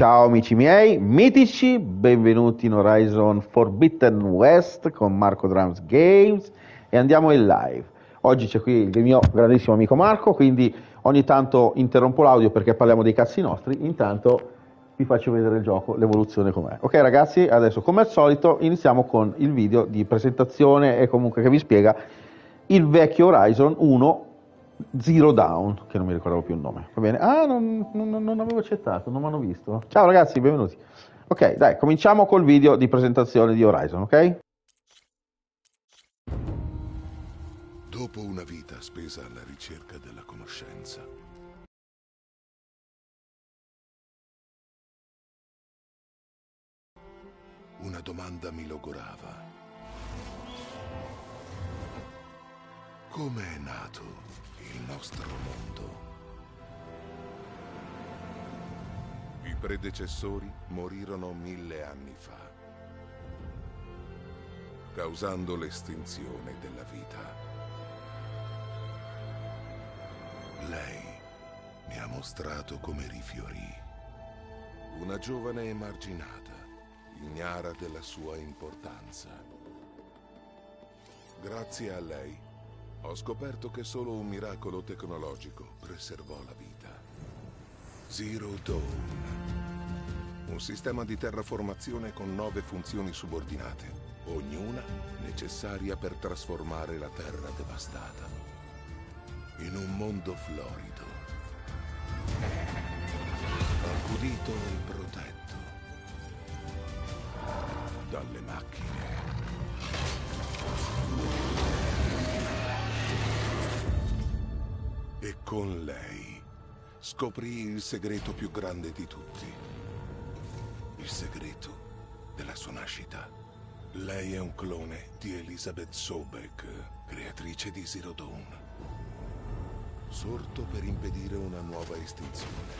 Ciao amici miei, mitici, benvenuti in Horizon Forbidden West con Marco Drums Games e andiamo in live. Oggi c'è qui il mio grandissimo amico Marco, quindi ogni tanto interrompo l'audio perché parliamo dei cazzi nostri, intanto vi faccio vedere il gioco, l'evoluzione com'è. Ok ragazzi, adesso come al solito iniziamo con il video di presentazione e comunque che vi spiega il vecchio Horizon 1 Zero Dawn, che non mi ricordavo più il nome. Va bene? Ah, non avevo accettato, non mi hanno visto. Ciao ragazzi, benvenuti. Ok, dai, cominciamo col video di presentazione di Horizon, ok? Dopo una vita spesa alla ricerca della conoscenza, una domanda mi logorava. Come è nato il nostro mondo? I predecessori morirono 1000 anni fa, causando l'estinzione della vita. Lei mi ha mostrato come rifiorì. Una giovane emarginata, ignara della sua importanza. Grazie a lei, ho scoperto che solo un miracolo tecnologico preservò la vita. Zero Dawn. Un sistema di terraformazione con 9 funzioni subordinate, ognuna necessaria per trasformare la terra devastata in un mondo florido, accudito e protetto dalle macchine. E con lei scoprì il segreto più grande di tutti. Il segreto della sua nascita. Lei è un clone di Elizabeth Sobek, creatrice di Zero Dawn. Sorto per impedire una nuova estinzione.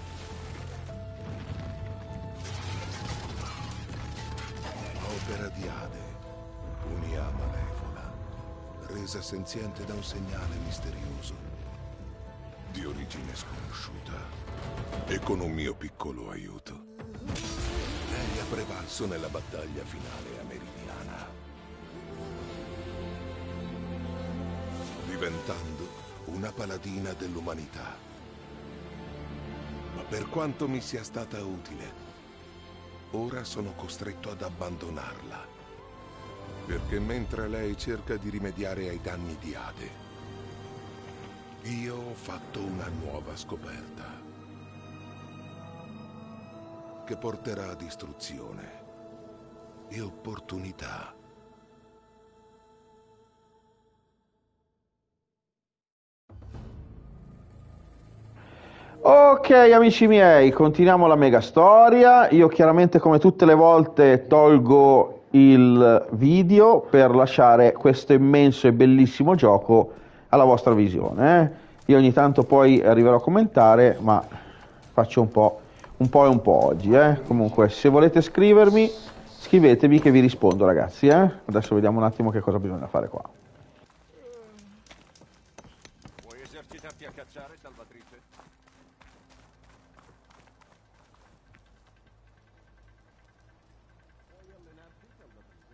Opera di Ade, un'IA malevola, resa senziente da un segnale misterioso, di origine sconosciuta, e con un mio piccolo aiuto. Lei ha prevalso nella battaglia finale americana, diventando una paladina dell'umanità. Ma per quanto mi sia stata utile, ora sono costretto ad abbandonarla. Perché mentre lei cerca di rimediare ai danni di Ade, io ho fatto una nuova scoperta che porterà a distruzione e opportunità. Ok amici miei, continuiamo la mega storia. Io chiaramente come tutte le volte tolgo il video per lasciare questo immenso e bellissimo gioco alla vostra visione. Io ogni tanto poi arriverò a commentare, ma faccio un po' e un po' oggi. Comunque se volete scrivermi, scrivetemi che vi rispondo ragazzi. Adesso vediamo un attimo che cosa bisogna fare qua. Vuoi esercitarti a cacciare, salvatrice? Vuoi allenarti, salvatrice?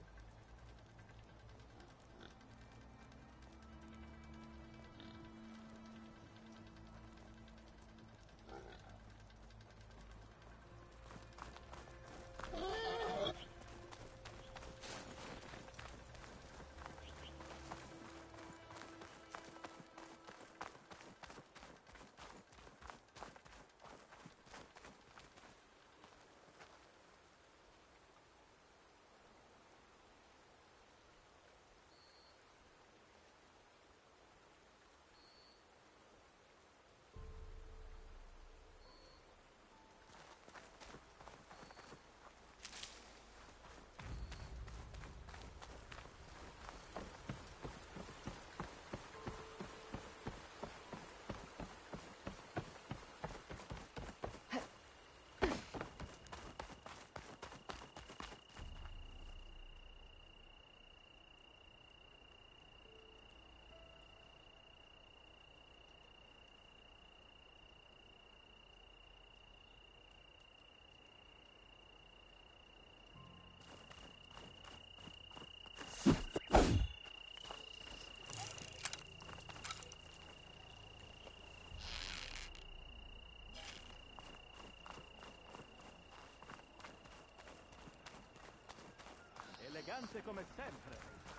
Elegante come sempre.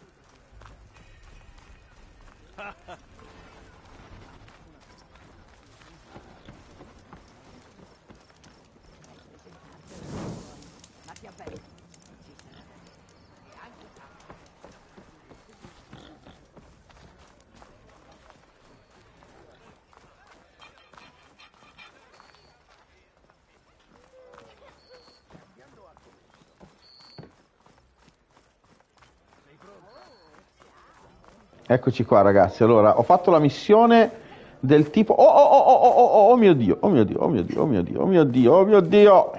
Machiavelli. Eccoci qua ragazzi, allora ho fatto la missione del tipo oh mio Dio, oh mio Dio, oh mio Dio, oh mio Dio, oh mio Dio, oh mio Dio.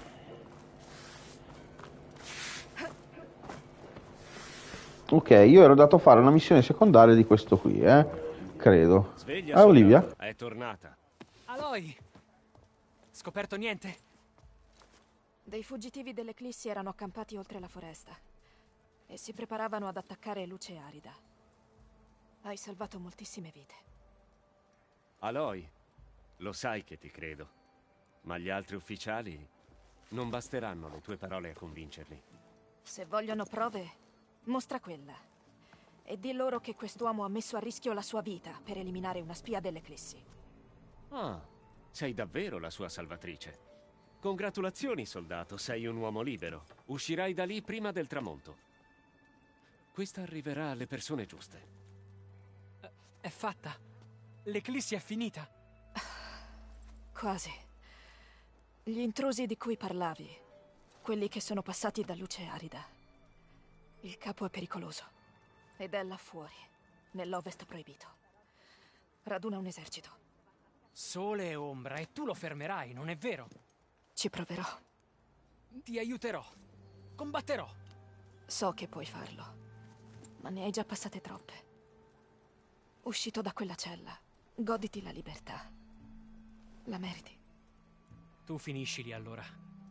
Ok, io ero andato a fare una missione secondaria di questo qui, credo. Sveglia, Ah, Olivia? soldato. È tornata. Aloy! Scoperto niente? Dei fuggitivi dell'Eclissi erano accampati oltre la foresta e si preparavano ad attaccare Luce Arida. Hai salvato moltissime vite. Aloy, lo sai che ti credo. Ma gli altri ufficiali non basteranno le tue parole a convincerli. Se vogliono prove, mostra quella. E di loro che quest'uomo ha messo a rischio la sua vita per eliminare una spia dell'Eclissi. Ah, sei davvero la sua salvatrice. Congratulazioni, soldato, sei un uomo libero. Uscirai da lì prima del tramonto. Questa arriverà alle persone giuste. È fatta. L'Eclissi è finita. Quasi. Gli intrusi di cui parlavi, quelli che sono passati da Luce Arida. Il capo è pericoloso ed è là fuori, nell'Ovest proibito. Raduna un esercito. Sole e ombra, e tu lo fermerai, non è vero? Ci proverò. Ti aiuterò. Combatterò. So che puoi farlo, ma ne hai già passate troppe. Uscito da quella cella, goditi la libertà. La meriti. Tu finiscili allora.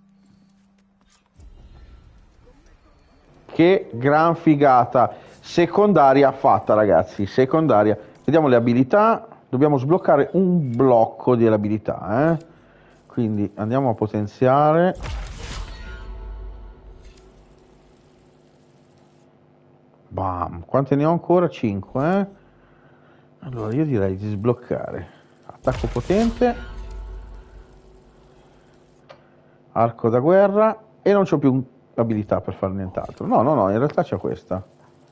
Che gran figata. Secondaria fatta ragazzi, secondaria. Vediamo le abilità. Dobbiamo sbloccare un blocco delle abilità, Quindi andiamo a potenziare. Bam, quante ne ho ancora? 5, Allora io direi di sbloccare attacco potente, arco da guerra, e non c'ho più abilità per fare nient'altro. No, in realtà c'è questa.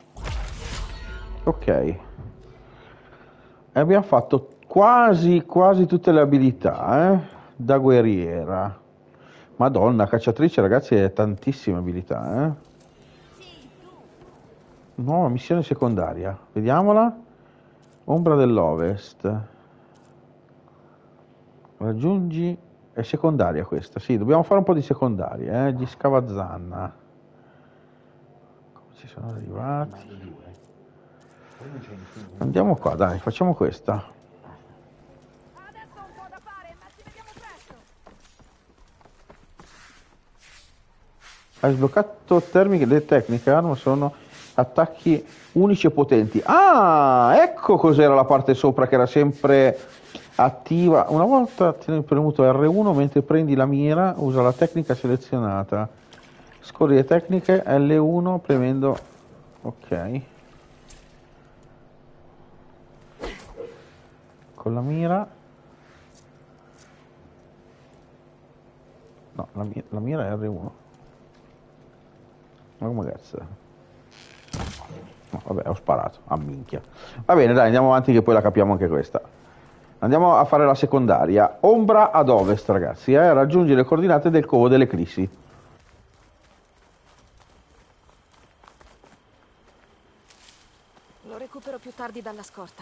Ok. E abbiamo fatto quasi tutte le abilità, da guerriera. Madonna, cacciatrice ragazzi, è tantissime abilità, Nuova missione secondaria, vediamola. Ombra dell'Ovest. Raggiungi... È secondaria questa, sì, dobbiamo fare un po' di secondarie, Gli Scavazzanna. Come ci sono arrivati? Andiamo qua, dai, facciamo questa. Adesso ho un po' da fare, ma ci vediamo presto. Hai sbloccato termiche, le tecniche arma sono attacchi unici e potenti. Ah, ecco cos'era la parte sopra che era sempre attiva. Una volta tieni premuto R1 mentre prendi la mira, usa la tecnica selezionata. Scorri le tecniche L1 premendo. Ok. Con la mira. No, la mira è R1. Ma come cazzo? No, vabbè, ho sparato, a minchia. Va bene, dai, andiamo avanti che poi la capiamo anche questa. Andiamo a fare la secondaria. Ombra ad ovest, ragazzi, raggiungi le coordinate del covo dell'Eclissi. Lo recupero più tardi dalla scorta.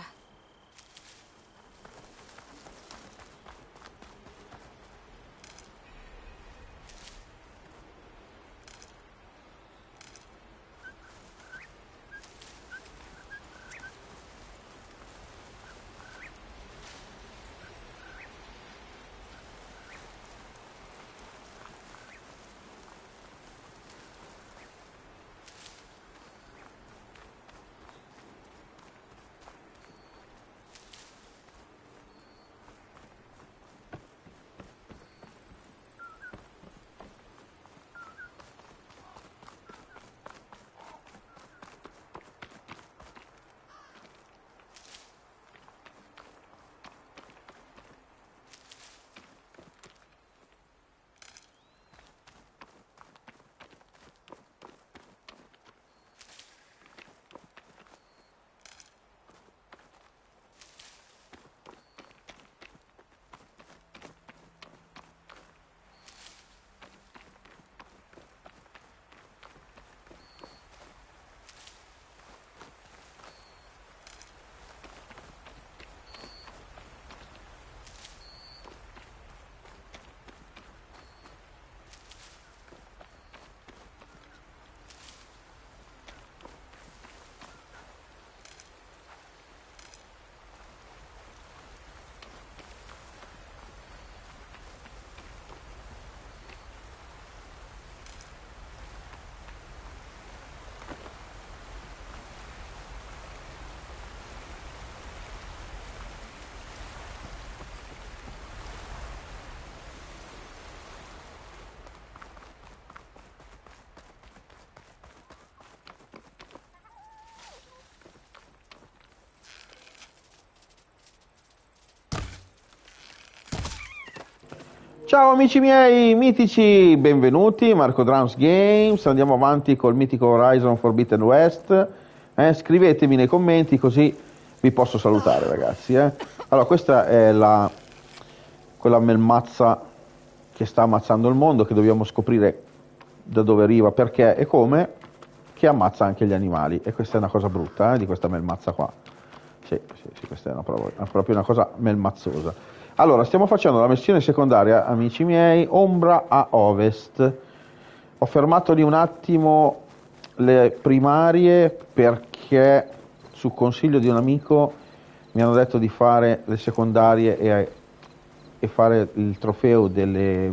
Ciao amici miei mitici, benvenuti, Marco Drums Games, andiamo avanti col mitico Horizon Forbidden West. Scrivetemi nei commenti così vi posso salutare ragazzi. Allora questa è quella melmazza che sta ammazzando il mondo, che dobbiamo scoprire da dove arriva, perché e come, che ammazza anche gli animali, e questa è una cosa brutta di questa melmazza qua. Sì, questa è proprio una cosa melmazzosa. Allora, stiamo facendo la missione secondaria, amici miei, Ombra a Ovest. Ho fermato lì un attimo le primarie perché su consiglio di un amico mi hanno detto di fare le secondarie e fare il trofeo delle...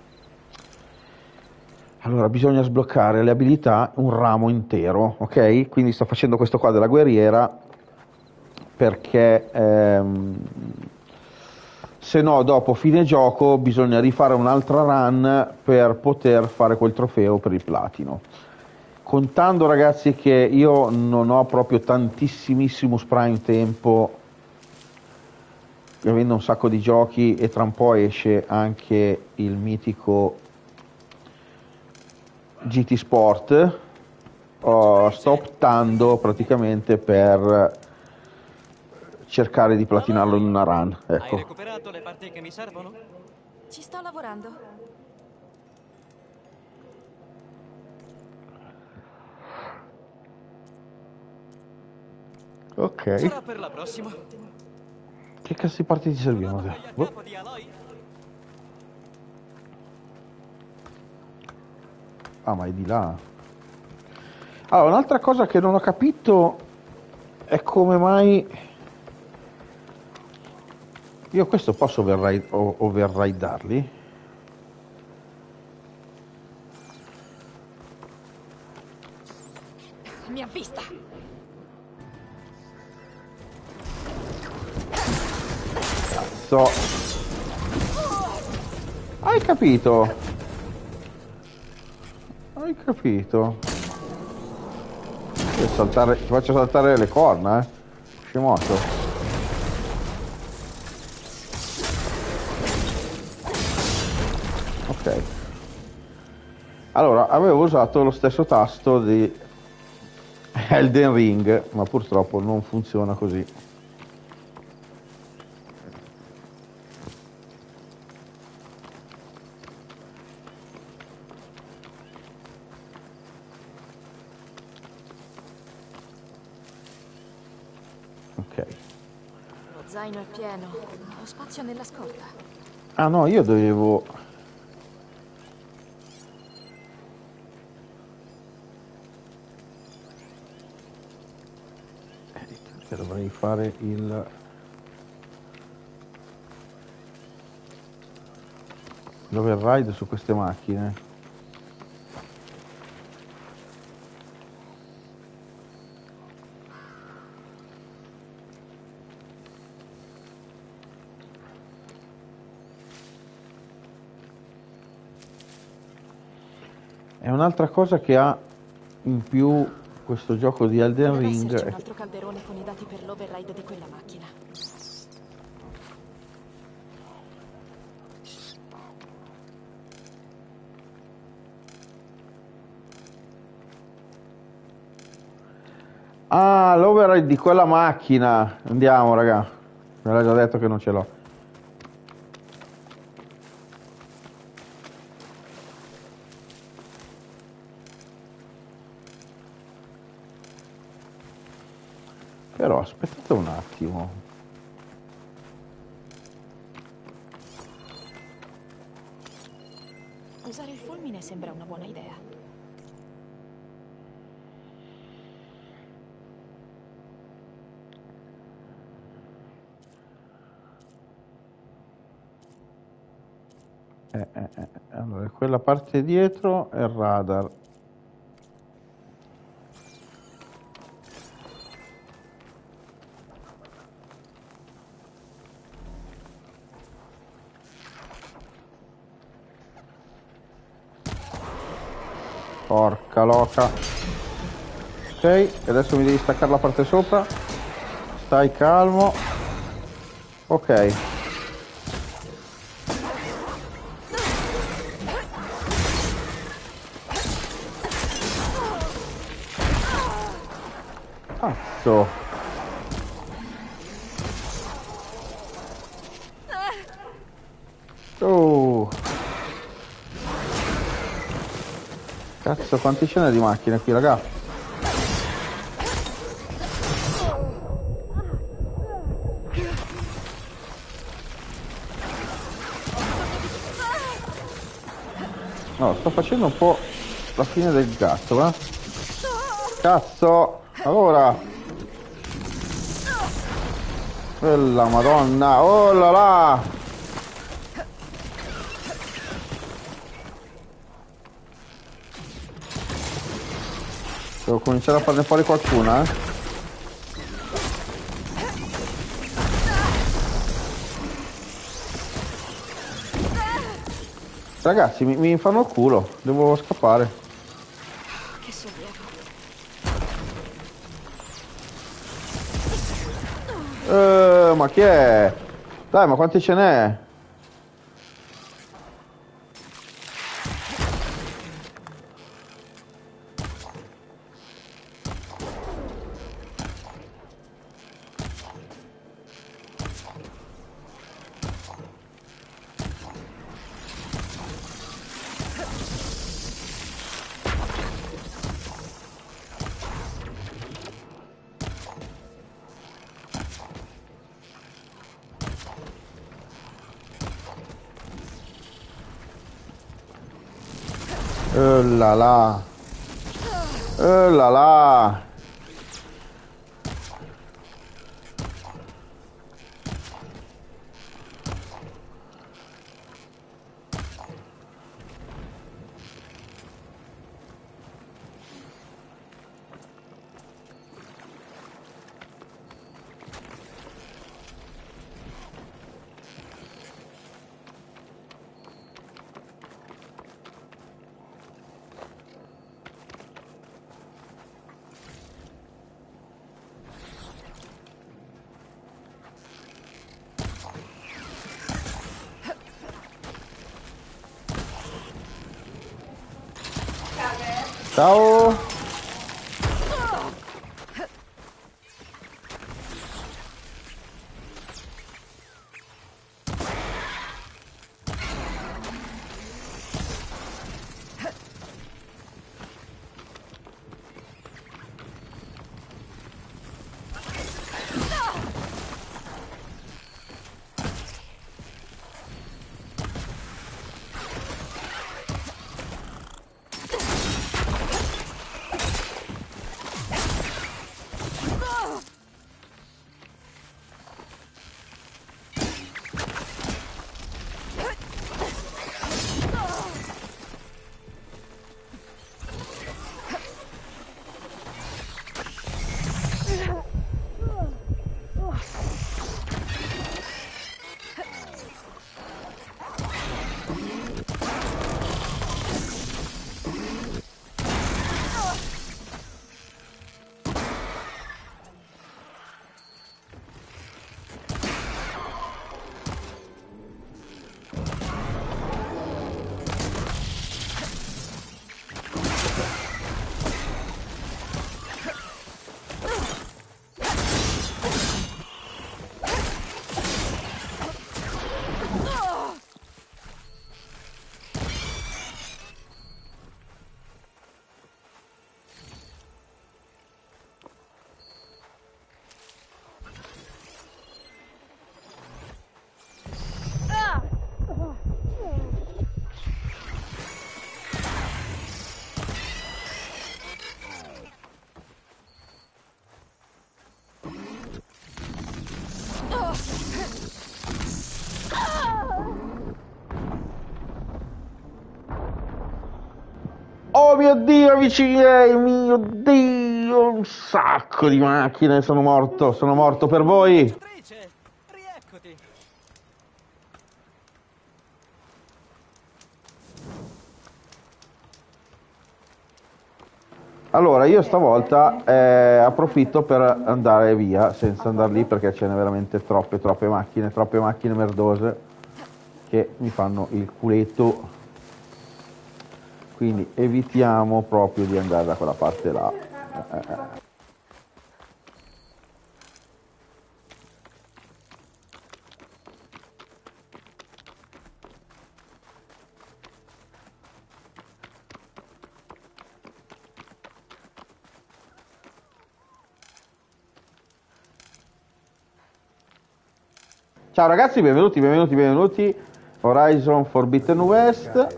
Allora, bisogna sbloccare le abilità, un ramo intero, ok? Quindi sto facendo questo qua della guerriera perché se no dopo fine gioco bisogna rifare un'altra run per poter fare quel trofeo per il platino. Contando ragazzi che io non ho proprio tantissimissimo prime tempo, avendo un sacco di giochi, e tra un po' esce anche il mitico GT Sport, sto optando praticamente per cercare di platinarlo in una run. Ecco. Hai recuperato le parti che mi servono? Ci sto lavorando. Ok. Sarà per la prossima. Che cazzo di parti ti servivano? A capo di Aloy? Ah, ma è di là. Allora, un'altra cosa che non ho capito è come mai... Io questo posso overridarli? Mi ha vista. Cazzo. Hai capito? Hai capito? Ti faccio saltare le corna, scemotto. Ok. Allora, avevo usato lo stesso tasto di Elden Ring, ma purtroppo non funziona così. Ok. Lo zaino è pieno. Ho spazio nella scorta. Ah no, io dovevo... dovrei fare l'override su queste macchine. È un'altra cosa che ha in più questo gioco di Elden Deve Ring. esserci un altro calderone con i dati per l'override di quella macchina. Ah, l'override di quella macchina. Andiamo, raga. Me l'ha già detto che non ce l'ho. Però aspettate un attimo. Usare il fulmine sembra una buona idea. Allora, quella parte dietro è il radar. Porca loca. Ok, adesso mi devi staccare la parte sopra. Stai calmo. Ok. Cazzo. Oh. Cazzo, quanti ce n'è di macchine qui, raga? No, sto facendo un po' la fine del gatto, va? Cazzo! Allora! Bella madonna! Oh là là! Devo cominciare a farne fuori qualcuna, eh? Ragazzi, mi fanno il culo, devo scappare. Che sollievo. Ma chi è? Dai, ma quanti ce n'è? Là là. Là là. Ciao. Oh mio Dio, amici miei, mio Dio, un sacco di macchine, sono morto per voi. Beatrice, rieccoti. Allora, io stavolta approfitto per andare via, senza andare lì perché ce n'è veramente troppe macchine merdose che mi fanno il culetto. Quindi evitiamo proprio di andare da quella parte là. Ciao ragazzi, benvenuti. Horizon Forbidden West.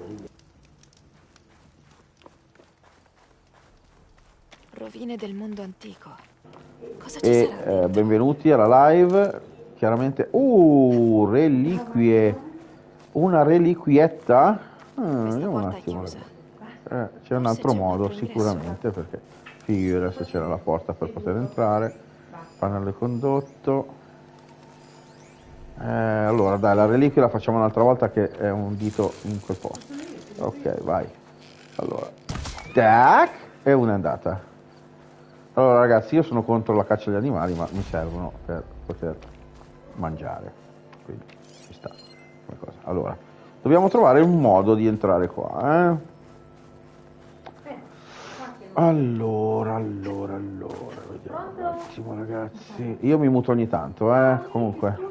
Rovine del mondo antico. Cosa ci sarà E dentro? benvenuti alla live. Chiaramente, reliquie. Una reliquietta. Vediamo un porta è attimo. chiusa. C'è un altro modo, sicuramente, perché figura se c'era la porta per poter entrare. Pannello di condotto. Allora, dai, la reliquia la facciamo un'altra volta che è un dito in quel posto. Ok, vai. Allora, tac, e una è andata. Allora, ragazzi, io sono contro la caccia agli animali, ma mi servono per poter mangiare. Quindi ci sta come cosa. Allora, dobbiamo trovare un modo di entrare qua, Allora, vediamo un attimo, ragazzi. Io mi muto ogni tanto, comunque.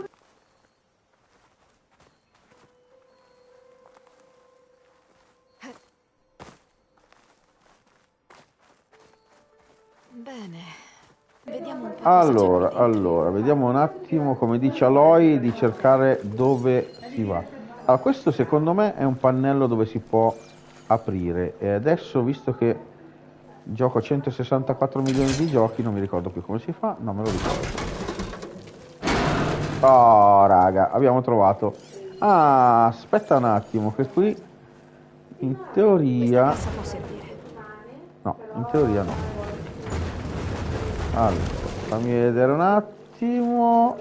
Bene. Vediamo un po' cosa c'è qui dentro. Allora, vediamo un attimo, come dice Aloy, di cercare dove si va. Allora, questo secondo me è un pannello dove si può aprire. E adesso, visto che gioco a 164 milioni di giochi, non mi ricordo più come si fa, no, me lo ricordo. Oh, raga, abbiamo trovato. Ah, aspetta un attimo, che qui in teoria... Questa cassa può servire. No, in teoria no. Allora, fammi vedere un attimo.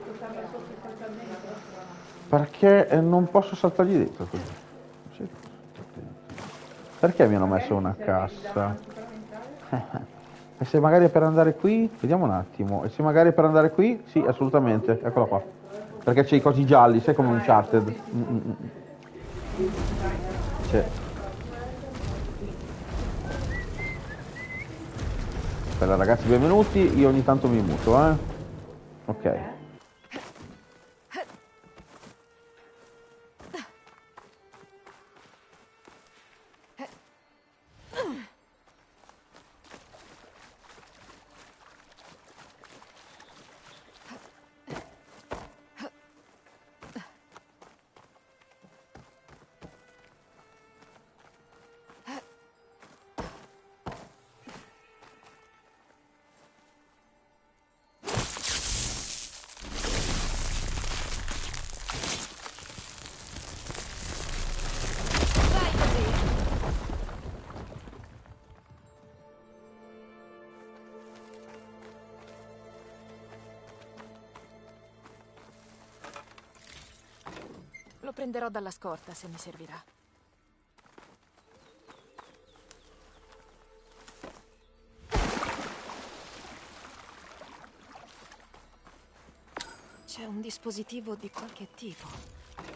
Perché non posso saltargli dentro così. Sì. Perché mi hanno messo una cassa? E se magari è per andare qui? Vediamo un attimo. E se magari è per andare qui? Sì, assolutamente. Eccola qua. Perché c'è i cosi gialli, sai come un Uncharted. C'è. Bella ragazzi, benvenuti. Io ogni tanto mi muto, Ok. Lo prenderò dalla scorta se mi servirà. C'è un dispositivo di qualche tipo.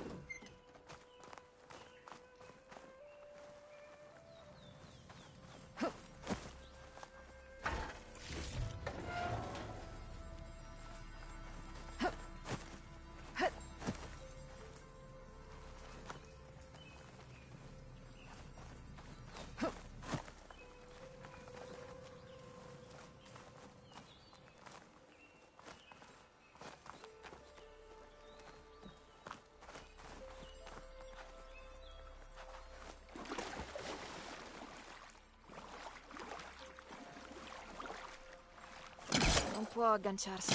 Non può agganciarsi.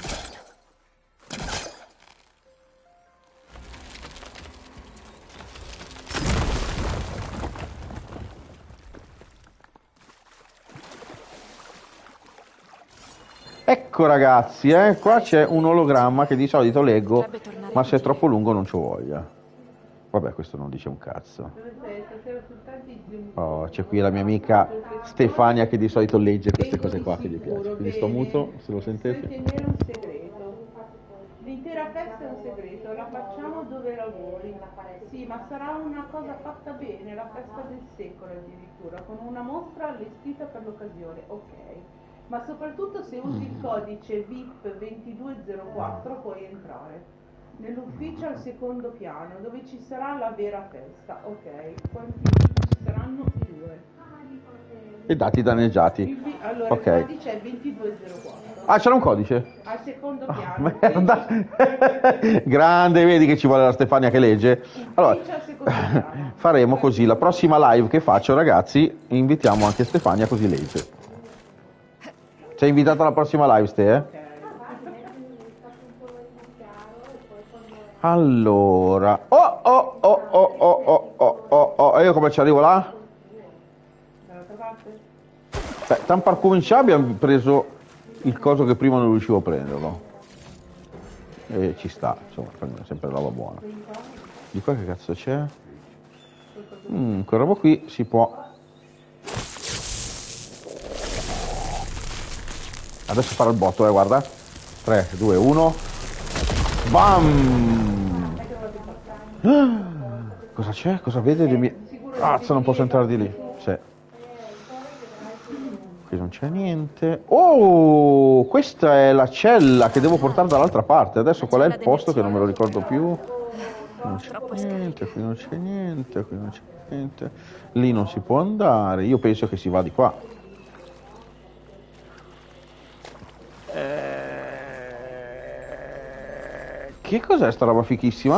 Ecco ragazzi, qua c'è un ologramma che di solito leggo, ma se è troppo lungo non ci voglia. Vabbè, questo non dice un cazzo. Oh, c'è qui la mia amica Stefania che di solito legge queste cose qua che gli piace. Quindi sto muto, se lo sentete. Tenere un segreto. L'intera festa è un segreto, la facciamo dove lavori. Sì, ma sarà una cosa fatta bene, la festa del secolo addirittura, con una mostra allestita per l'occasione, ok. Ma soprattutto se usi il codice VIP 2204 puoi entrare. Nell'ufficio al secondo piano, dove ci sarà la vera festa, ok. Quanti ci saranno? I 2. I dati danneggiati. Allora Ok. il codice è 2204. Ah, c'era un codice? Al secondo piano. Merda. Grande, vedi che ci vuole la Stefania che legge. Allora, Ufficio al secondo piano. faremo così, la prossima live che faccio, ragazzi, invitiamo anche Stefania così legge. Sei invitata alla prossima live, Ste? Allora, e io come ci arrivo là? Dall'altra parte? Beh, tan par cominciare abbiamo preso il coso che prima non riuscivo a prenderlo. E ci sta, insomma, sempre roba buona. Di qua che cazzo c'è? Quella roba qui si può. Adesso farò il botto, guarda. 3, 2, 1. Bam! Cosa c'è? Cosa vede? Cazzo, non posso entrare di lì. Sì. Qui non c'è niente. Oh, questa è la cella che devo portare dall'altra parte. Adesso qual è il posto che non me lo ricordo più? Non c'è niente, qui non c'è niente, qui non c'è niente. Lì non si può andare. Io penso che si va di qua. Che cos'è sta roba fichissima?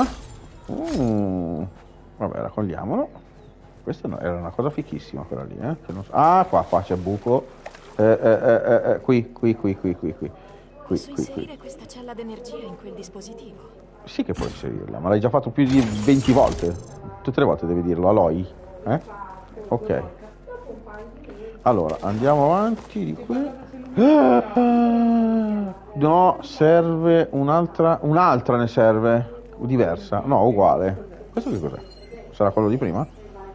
Vabbè, raccogliamolo. Questa era una cosa fichissima quella lì, eh? Che non so. Ah, qua c'è buco. Qui. Posso inserire questa cella d'energia in quel dispositivo? Sì che puoi inserirla, ma l'hai già fatto più di 20 volte. Tutte le volte devi dirlo, Aloy. Ok. Allora, andiamo avanti di qui. No, serve un'altra ne serve. Diversa. No, uguale. Questo che cos'è? Sarà quello di prima?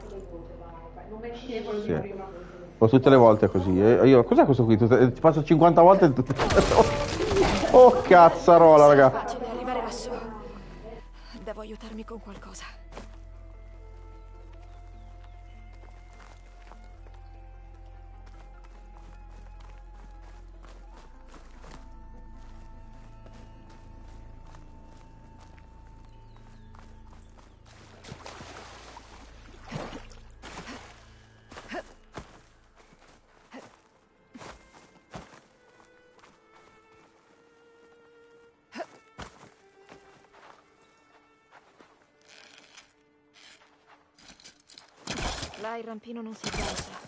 Sì. O tutte le volte così. Io, cos'è questo qui? Ti faccio 50 volte. Oh cazzarola, raga. Facile arrivare lassù. Devo aiutarmi con qualcosa. Là il rampino non si alza.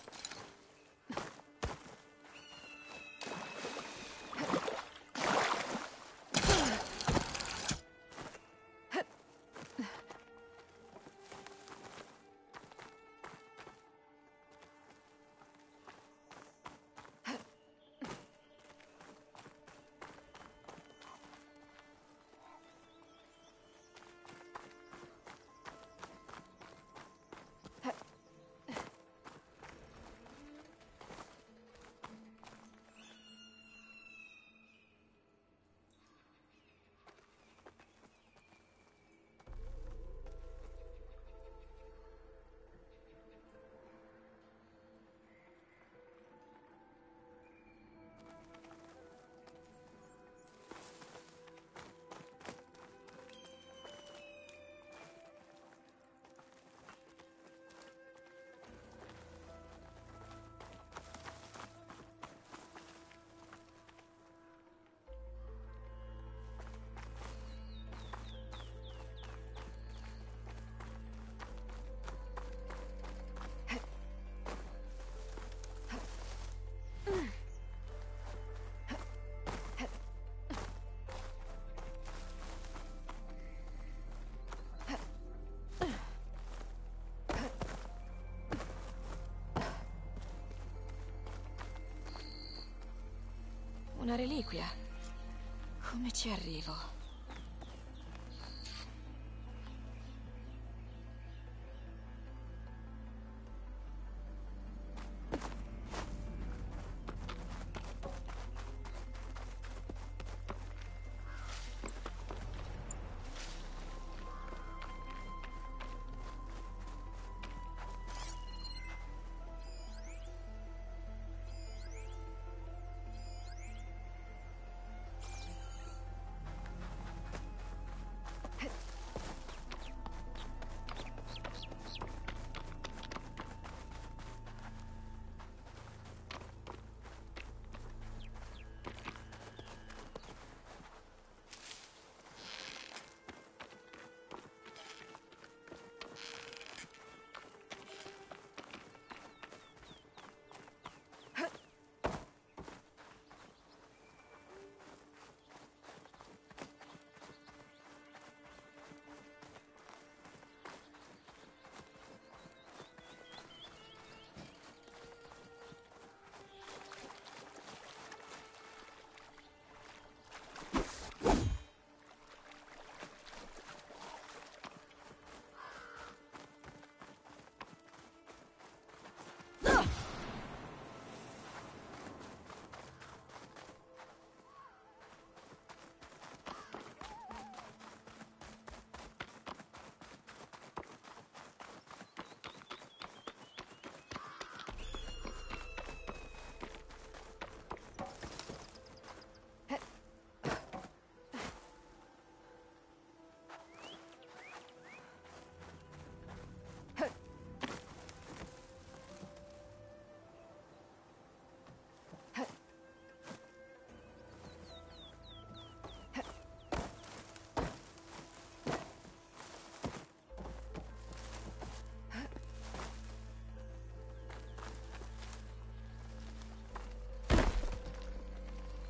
Una reliquia. Come ci arrivo?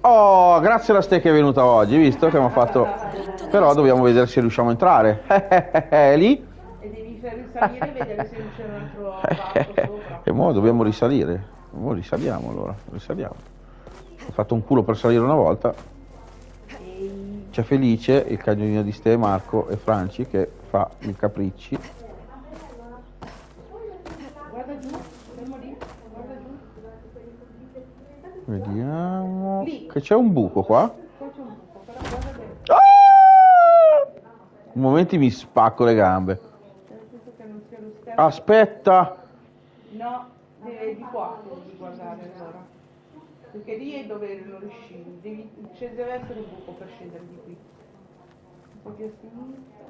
Oh, grazie alla Ste che è venuta oggi, visto che mi ha fatto... Però dobbiamo vedere se riusciamo a entrare. Lì? E devi risalire e vedere se c'è un altro varco sopra. E mo dobbiamo risalire. Mo risaliamo allora, risaliamo. Ho fatto un culo per salire una volta. C'è Felice, il cagnolino di Ste, Marco e Franci che fa i capricci. Guarda giù, fermo lì, guarda giù. Vediamo... Lì. Che c'è un buco qua. Qua c'è un buco, però guarda bene. In momenti mi spacco le gambe. Nel senso che non sia lo schermo. Aspetta! No, di qua devi guardare allora. Perché lì è dove non riuscivi. Deve essere un buco per scendere di qui. Un po' più a sinistra.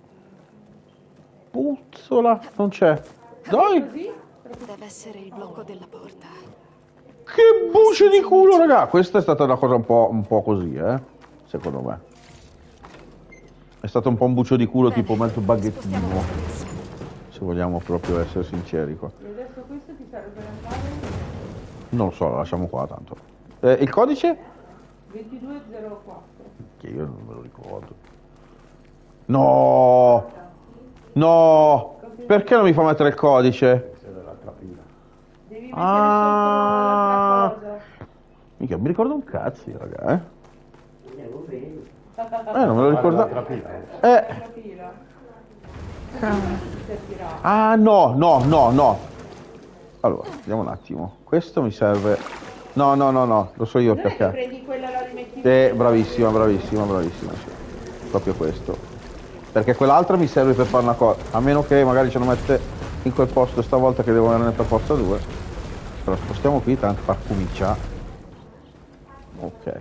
Puzzola, non c'è. Dai! Così? Deve essere il blocco della porta. Che buce di culo, raga! Questa è stata una cosa un po' così, secondo me. È stato un po' un bucio di culo, Bene, tipo mezzo baghettino. spostiamo la presa. Se vogliamo proprio essere sinceri qua. E adesso questo ti serve per andare Non lo so, lo lasciamo qua tanto. Il codice? 2204. Che io non me lo ricordo. No! No! Perché non mi fa mettere il codice? Devi mettere sotto l'altra Mica, mi ricordo un cazzo, raga, cosa. non me lo ricordo. La fila. Servirà. Ah, no. Allora, vediamo un attimo. Questo mi serve... No, lo so io Non è che perché. prendi quella e la rimetti. Bravissima, sì. Proprio questo. Perché quell'altra mi serve per fare una cosa. A meno che magari ce lo mette in quel posto stavolta che devo andare per forza 2. Però spostiamo qui, tanto fa cominciare. Ok.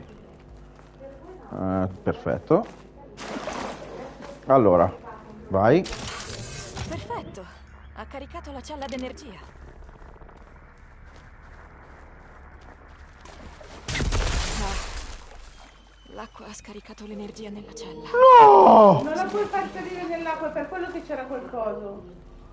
Perfetto. Allora, vai. Perfetto. Ha caricato la cella d'energia. L'acqua ha scaricato l'energia nella cella. No! Non la puoi far salire nell'acqua, è per quello che c'era quel coso.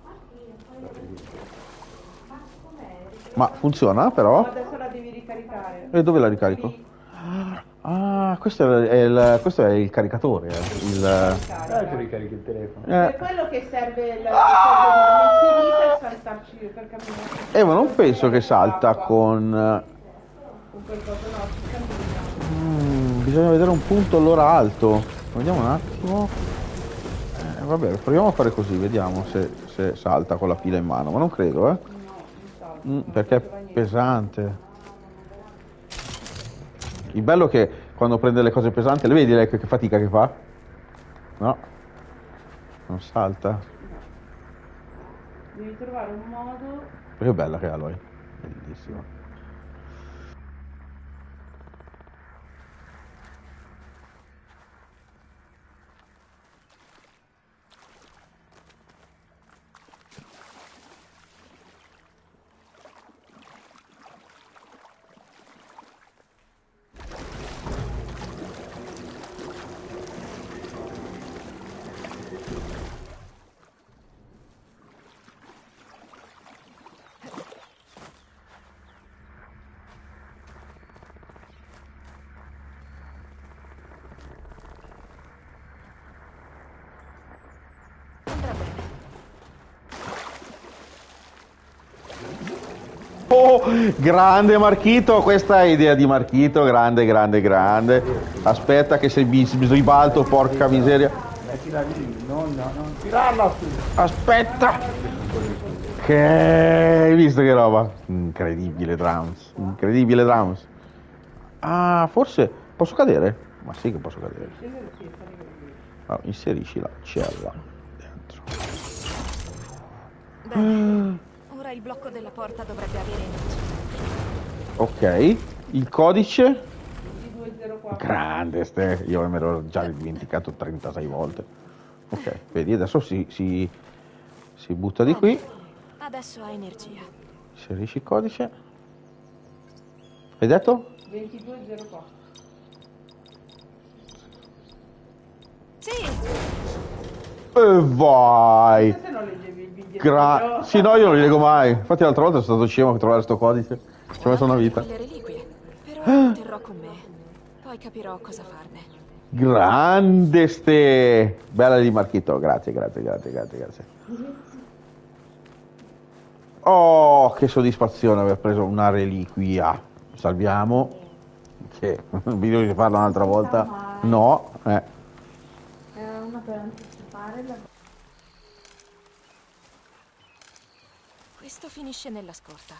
Ma funziona però? Adesso la devi ricaricare. E dove la ricarico? Lì. Ah, questo è il caricatore. Ricarica. ricarichi il telefono. Per quello che serve la cosa di per saltarci, per camminare. Ma non penso che salta con... Con quel coso, no, si cammina. Bisogna vedere un punto allora alto. Vediamo un attimo. Vabbè, proviamo a fare così, vediamo se salta con la pila in mano, ma non credo, No, non salta. perché è pesante. Il bello è che quando prende le cose pesanti, le vedi lei che fatica che fa? No, non salta. Devi trovare un modo. Che bella che è Aloy, bellissima. Oh, grande Marchito, questa è idea di Marchito, grande. Aspetta che se mi ribalto, porca miseria. Mettila lì, non tirarla su. Aspetta. Che hai visto che roba? Incredibile Drums. Ah, forse posso cadere? Ma sì che posso cadere. Allora, inserisci la cella dentro. Bene. Ora il blocco della porta dovrebbe avere energia. Ok, il codice? 2204. Grande Ste, io me l'ho già dimenticato 36 volte. Ok, vedi, adesso si butta di qui. Adesso ha energia. Inserisci il codice. Hai detto? 2204. Sì! E vai! Se non leggevi il biglietto. Sì, no, io non li leggo mai. Infatti l'altra volta sono stato scemo a trovare sto codice. Ci ho messo una vita. Le reliquie. Però lo terrò con me. Poi capirò cosa farne. Grande ste! Bella di Marchito, grazie. Oh, che soddisfazione aver preso una reliquia. Salviamo. Che bisogna farlo un'altra volta. No, Era una per anticipare la... Questo finisce nella scorta.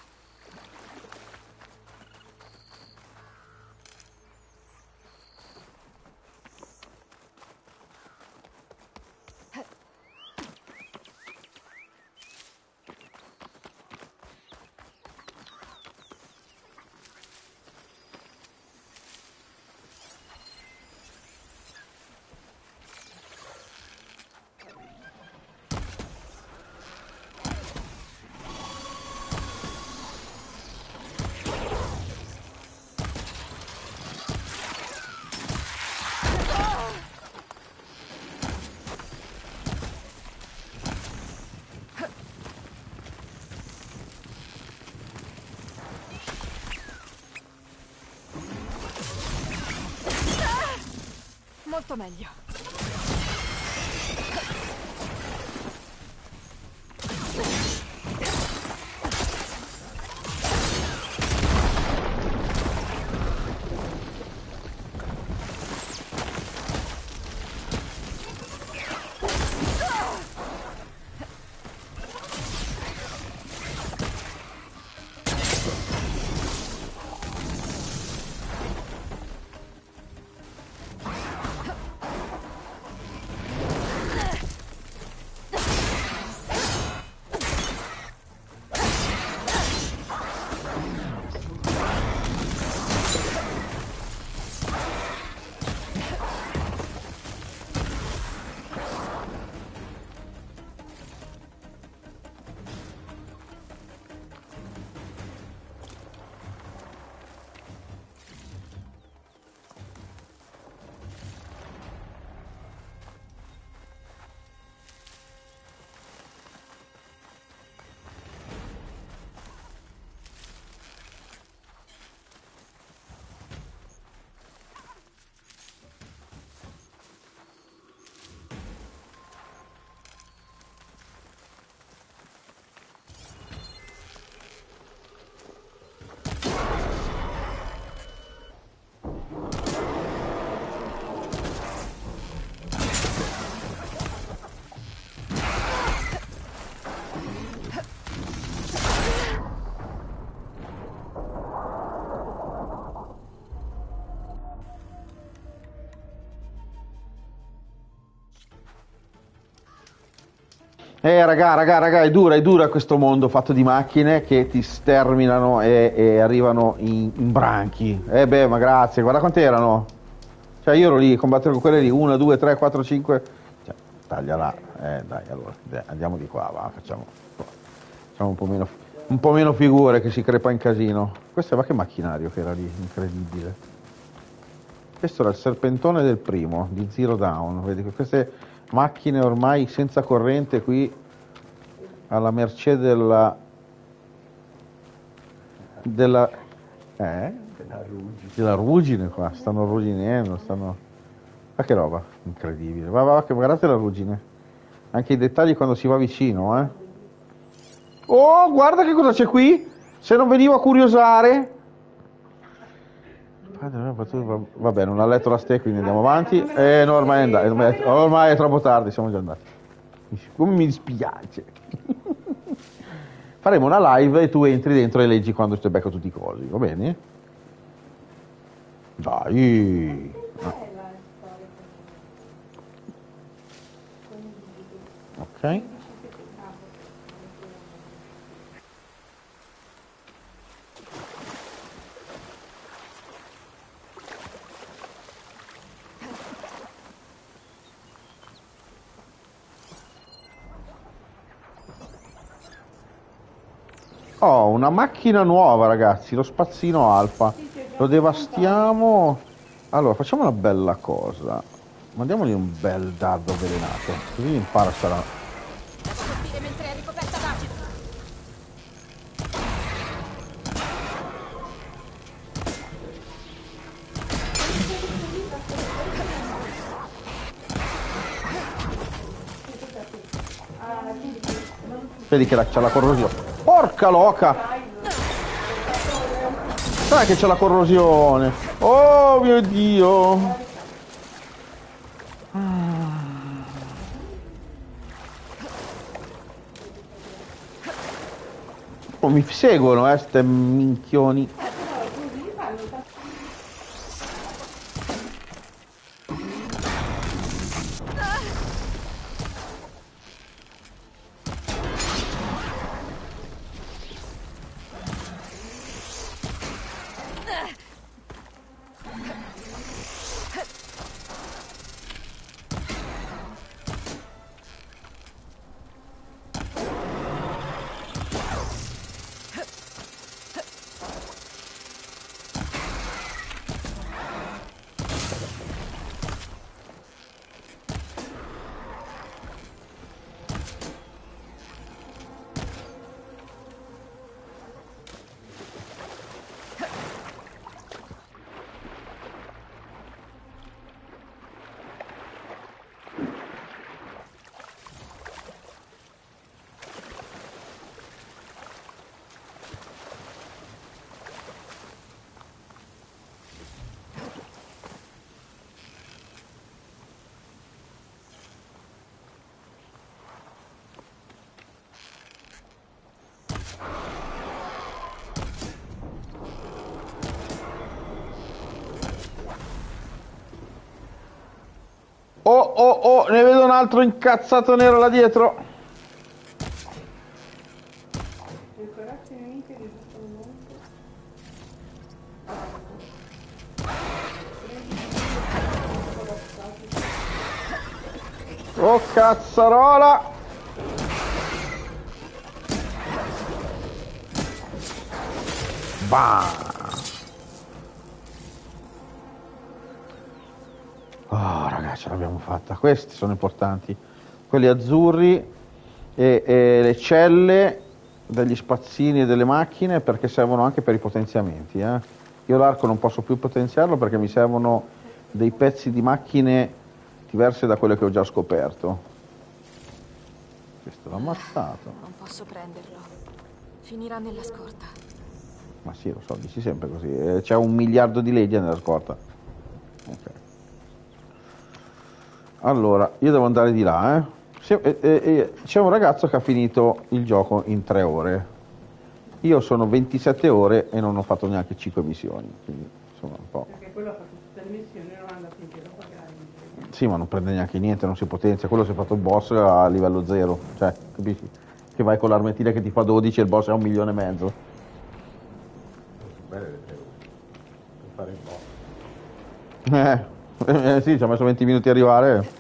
Molto meglio. Raga, è dura questo mondo fatto di macchine che ti sterminano e arrivano in branchi. Beh, ma grazie, guarda quanti erano. Cioè io ero lì a combattere con quelle lì, 1, 2, 3, 4, 5. Cioè, tagliala. Dai, allora, andiamo di qua, va, facciamo un po' meno figure che si crepa in casino. Questo ma che macchinario che era lì, incredibile. Questo era il serpentone del primo, di Zero Dawn, vedi che queste macchine ormai senza corrente qui alla mercé della ruggine qua, stanno arrugginendo, ma che roba incredibile, che guardate la ruggine, anche i dettagli quando si va vicino, oh, guarda che cosa c'è qui, se non venivo a curiosare. Vabbè, non ha letto la ste, quindi andiamo avanti. No, ormai è troppo tardi, siamo già andati. Come mi dispiace. Faremo una live e tu entri dentro e leggi quando ti becco tutti i cosi, va bene? Dai. Ok. Oh, una macchina nuova, ragazzi, lo spazzino alfa. Lo devastiamo. Allora, facciamo una bella cosa. Mandiamogli un bel dardo avvelenato, così impara a stare. Devo colpire mentre è ricoperta d'acido. Vedi che c'ha la corrosione. Porca loca! Sai che c'è la corrosione? Oh mio Dio! Oh, mi seguono, ste minchioni. Oh, ne vedo un altro incazzato nero là dietro. Oh cazzarola! Bam! Oh ragazzi, ce l'abbiamo fatta. Questi sono importanti. Quelli azzurri e le celle degli spazzini e delle macchine, perché servono anche per i potenziamenti. Io l'arco non posso più potenziarlo perché mi servono dei pezzi di macchine diverse da quelle che ho già scoperto. Questo l'ho ammazzato. Non posso prenderlo. Finirà nella scorta. Ma sì, lo so, dici sempre così. C'è 1 miliardo di legge nella scorta. Ok. Allora, io devo andare di là, C'è un ragazzo che ha finito il gioco in 3 ore. Io sono 27 ore e non ho fatto neanche 5 missioni, quindi insomma un po'. Perché quello ha fatto tutte le missioni e non è andato in giro a pagare. Sì, ma non prende neanche niente, non si potenzia. Quello si è fatto il boss a livello 0, cioè, capisci? Che vai con l'armettina che ti fa 12 e il boss è 1,5 milioni. Belle per fare il boss. Sì, ci ha messo 20 minuti a arrivare.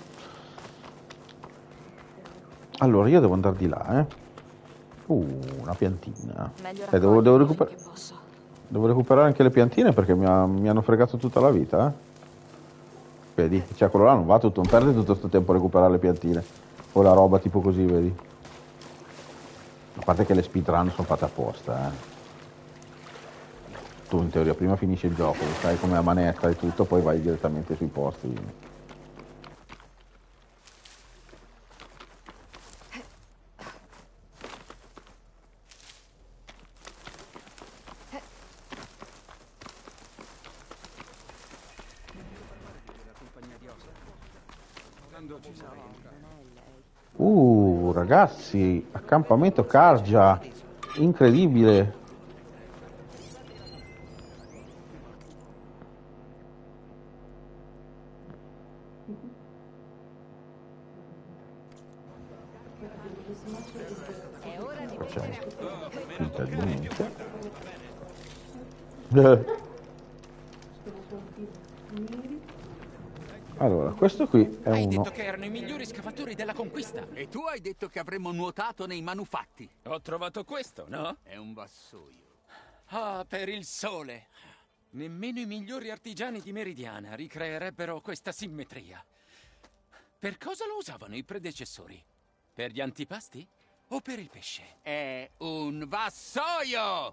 Allora, io devo andare di là, una piantina. Devo recuperare anche le piantine perché mi hanno fregato tutta la vita, Vedi, cioè quello là non va tutto, non perde tutto questo tempo a recuperare le piantine. O la roba tipo così, vedi. A parte che le speedrun sono fatte apposta, Tu in teoria prima finisci il gioco, sai come a manetta e tutto, poi vai direttamente sui posti. Ragazzi, accampamento Karja, incredibile. Facciamo finta di niente. Allora, questo qui è Hai uno. detto che erano i migliori scavatori della conquista. E tu hai detto che avremmo nuotato nei manufatti. Ho trovato questo, no? È un vassoio. Ah, per il sole. Nemmeno i migliori artigiani di Meridiana ricreerebbero questa simmetria. Per cosa lo usavano i predecessori? Per gli antipasti? O per il pesce? È un vassoio!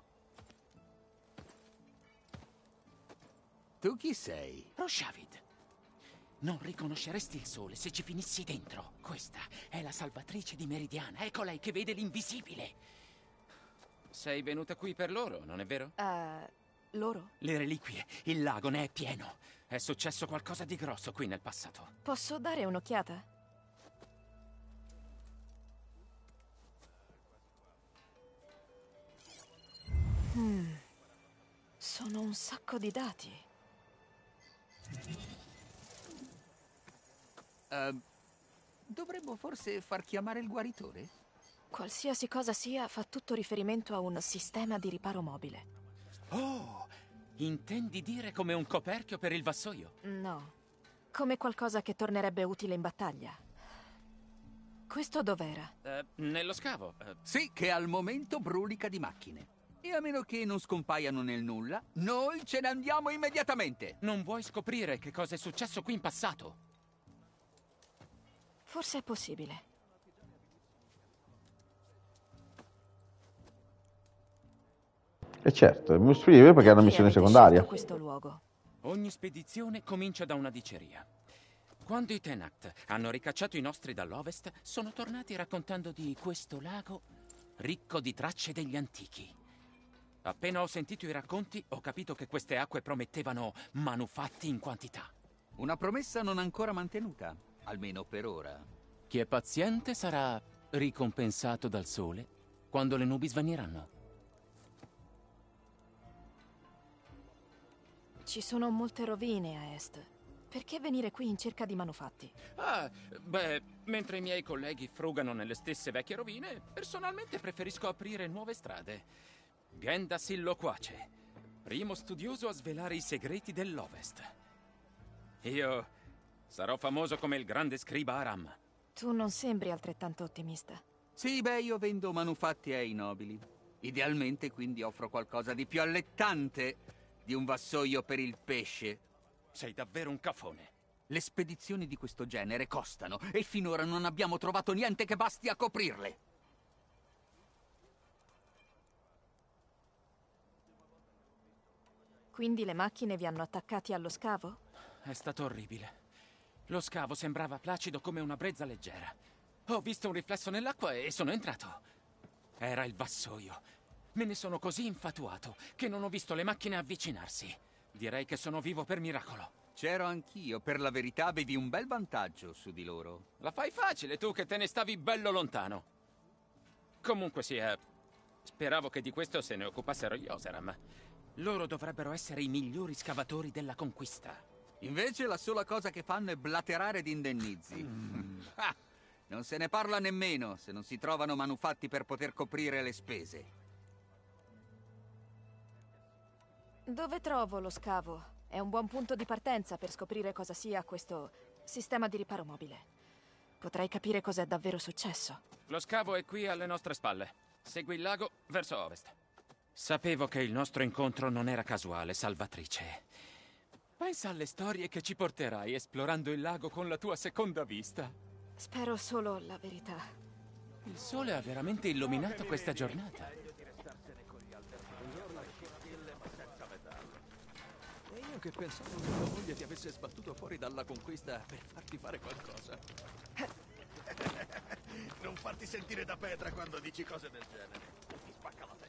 Tu chi sei? Roshavid. Non riconosceresti il sole se ci finissi dentro. Questa è la salvatrice di Meridiana. Ecco lei che vede l'invisibile. Sei venuta qui per loro, non è vero? Loro? Le reliquie, il lago ne è pieno. È successo qualcosa di grosso qui nel passato. Posso dare un'occhiata? Sono un sacco di dati. Dovremmo forse far chiamare il guaritore? Qualsiasi cosa sia, fa tutto riferimento a un sistema di riparo mobile. Oh, intendi dire come un coperchio per il vassoio? No, come qualcosa che tornerebbe utile in battaglia. Questo dov'era? Nello scavo. Sì, che al momento brulica di macchine. E a meno che non scompaiano nel nulla, noi ce ne andiamo immediatamente. Non vuoi scoprire che cosa è successo qui in passato? Forse è possibile. E certo, mi scrive perché è una missione secondaria. Questo luogo. Ogni spedizione comincia da una diceria. Quando i Tenact hanno ricacciato i nostri dall'ovest, sono tornati raccontando di questo lago ricco di tracce degli antichi. Appena ho sentito i racconti, ho capito che queste acque promettevano manufatti in quantità. Una promessa non ancora mantenuta, almeno per ora. Chi è paziente sarà ricompensato dal sole quando le nubi svaniranno. Ci sono molte rovine a est. Perché venire qui in cerca di manufatti? Mentre i miei colleghi frugano nelle stesse vecchie rovine, personalmente preferisco aprire nuove strade. Gendasil loquace, primo studioso a svelare i segreti dell'Ovest. Io sarò famoso come il grande scriba Aram. Tu non sembri altrettanto ottimista. Sì, io vendo manufatti ai nobili. Idealmente, quindi, offro qualcosa di più allettante di un vassoio per il pesce. Sei davvero un cafone. Le spedizioni di questo genere costano e finora non abbiamo trovato niente che basti a coprirle. Quindi le macchine vi hanno attaccati allo scavo? È stato orribile. Lo scavo sembrava placido come una brezza leggera. Ho visto un riflesso nell'acqua e sono entrato. Era il vassoio. Me ne sono così infatuato che non ho visto le macchine avvicinarsi. Direi che sono vivo per miracolo. C'ero anch'io. Per la verità avevi un bel vantaggio su di loro. La fai facile tu che te ne stavi bello lontano. Comunque sia, speravo che di questo se ne occupassero gli Oseram. Loro dovrebbero essere i migliori scavatori della conquista. Invece la sola cosa che fanno è blaterare di indennizi. Non se ne parla nemmeno se non si trovano manufatti per poter coprire le spese. Dove trovo lo scavo? È un buon punto di partenza per scoprire cosa sia questo sistema di riparo mobile. Potrei capire cos'è davvero successo. Lo scavo è qui alle nostre spalle. Segui il lago verso ovest. Sapevo che il nostro incontro non era casuale, Salvatrice. Pensa alle storie che ci porterai esplorando il lago con la tua seconda vista. Spero solo la verità. Il sole ha veramente illuminato questa giornata. E io che pensavo che tua moglie ti avesse sbattuto fuori dalla conquista per farti fare qualcosa. Non farti sentire da Petra quando dici cose del genere. Ti spacca la testa.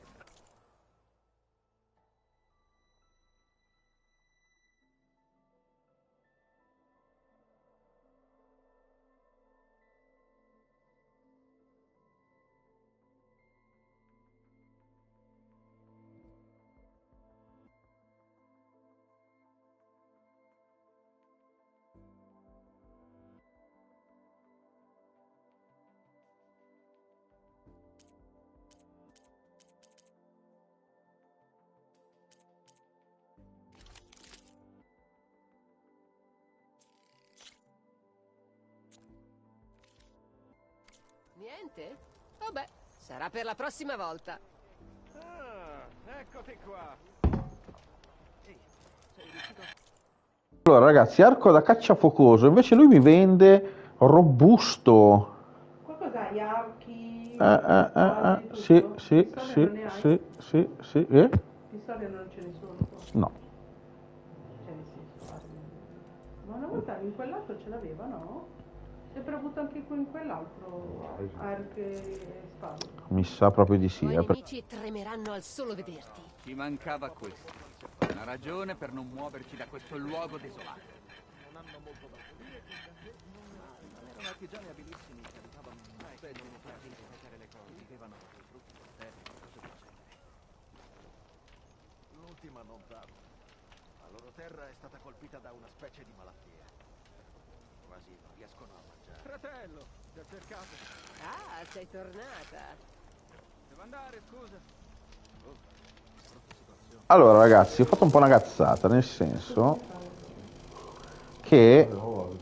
Niente? Vabbè, sarà per la prossima volta. Ah, eccoti qua. Ehi, sei riuscito? Allora ragazzi, arco da caccia focoso, invece lui mi vende robusto. Qualcosa hai archi? Sì, sì, Pistole sì, non ne hai? sì, sì, sì, Pistole non ce ne sono qua. No. Cioè, nel senso, Ma una volta in quell'altro ce l'aveva, no? Sempre avuto anche in quell'altro arco e spade. Mi sa proprio di sì. I tuoi nemici tremeranno al solo vederti. Ci mancava questo. Una ragione per non muoverci da questo luogo desolato. Non hanno molto da dire. Erano artigiani abilissimi che abitavano in una specie di pianti per mettere le cose. Vivevano dei frutti del terra e cose del genere. L'ultima non tanto. La loro terra è stata colpita da una specie di malattia. Quasi non riescono a mangiare. Fratello, ti ho cercato. Ah, sei tornata. Devo andare, scusa. Allora ragazzi, ho fatto un po' una cazzata, nel senso che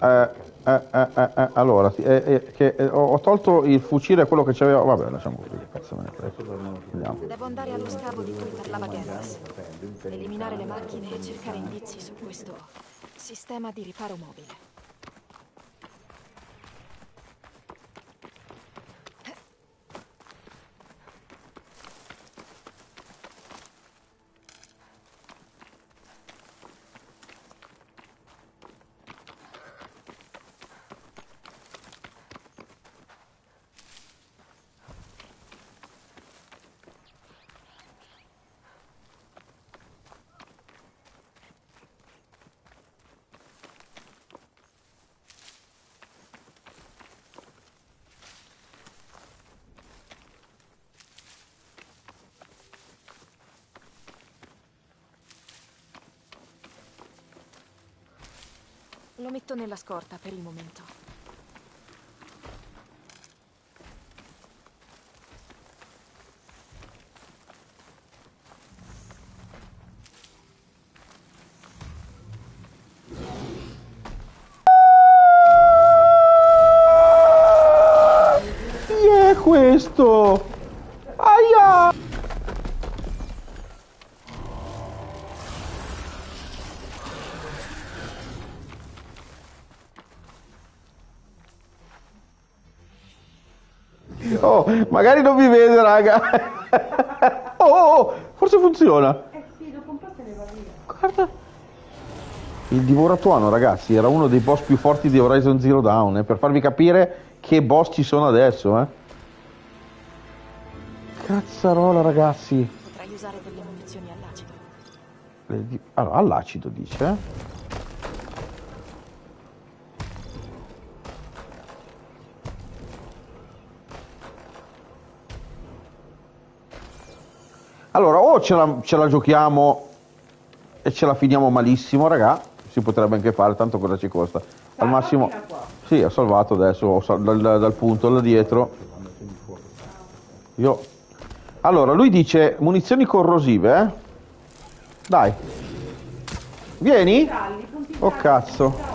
allora che ho tolto il fucile a quello che c'aveva. Vabbè, lasciamo così, che cazzo me ne frega. Andiamo. Devo andare allo scavo di cui parlava Gervas. Eliminare le macchine e cercare indizi su questo sistema di riparo mobile. Lo metto nella scorta per il momento. Chi è questo? Aia! Oh, magari non mi vede, raga. Oh, forse funziona. Sì, dopo un po' se ne va via. Guarda. Il divoratuano, ragazzi, era uno dei boss più forti di Horizon Zero Dawn, per farvi capire che boss ci sono adesso, Cazzarola, ragazzi. Potrei usare delle munizioni all'acido. Allora, all'acido dice, Allora, o ce la giochiamo e ce la finiamo malissimo, raga. Si potrebbe anche fare, tanto cosa ci costa? Al massimo. Sì, ho salvato adesso dal punto là dietro. Allora, lui dice munizioni corrosive, Dai. Vieni? Oh cazzo.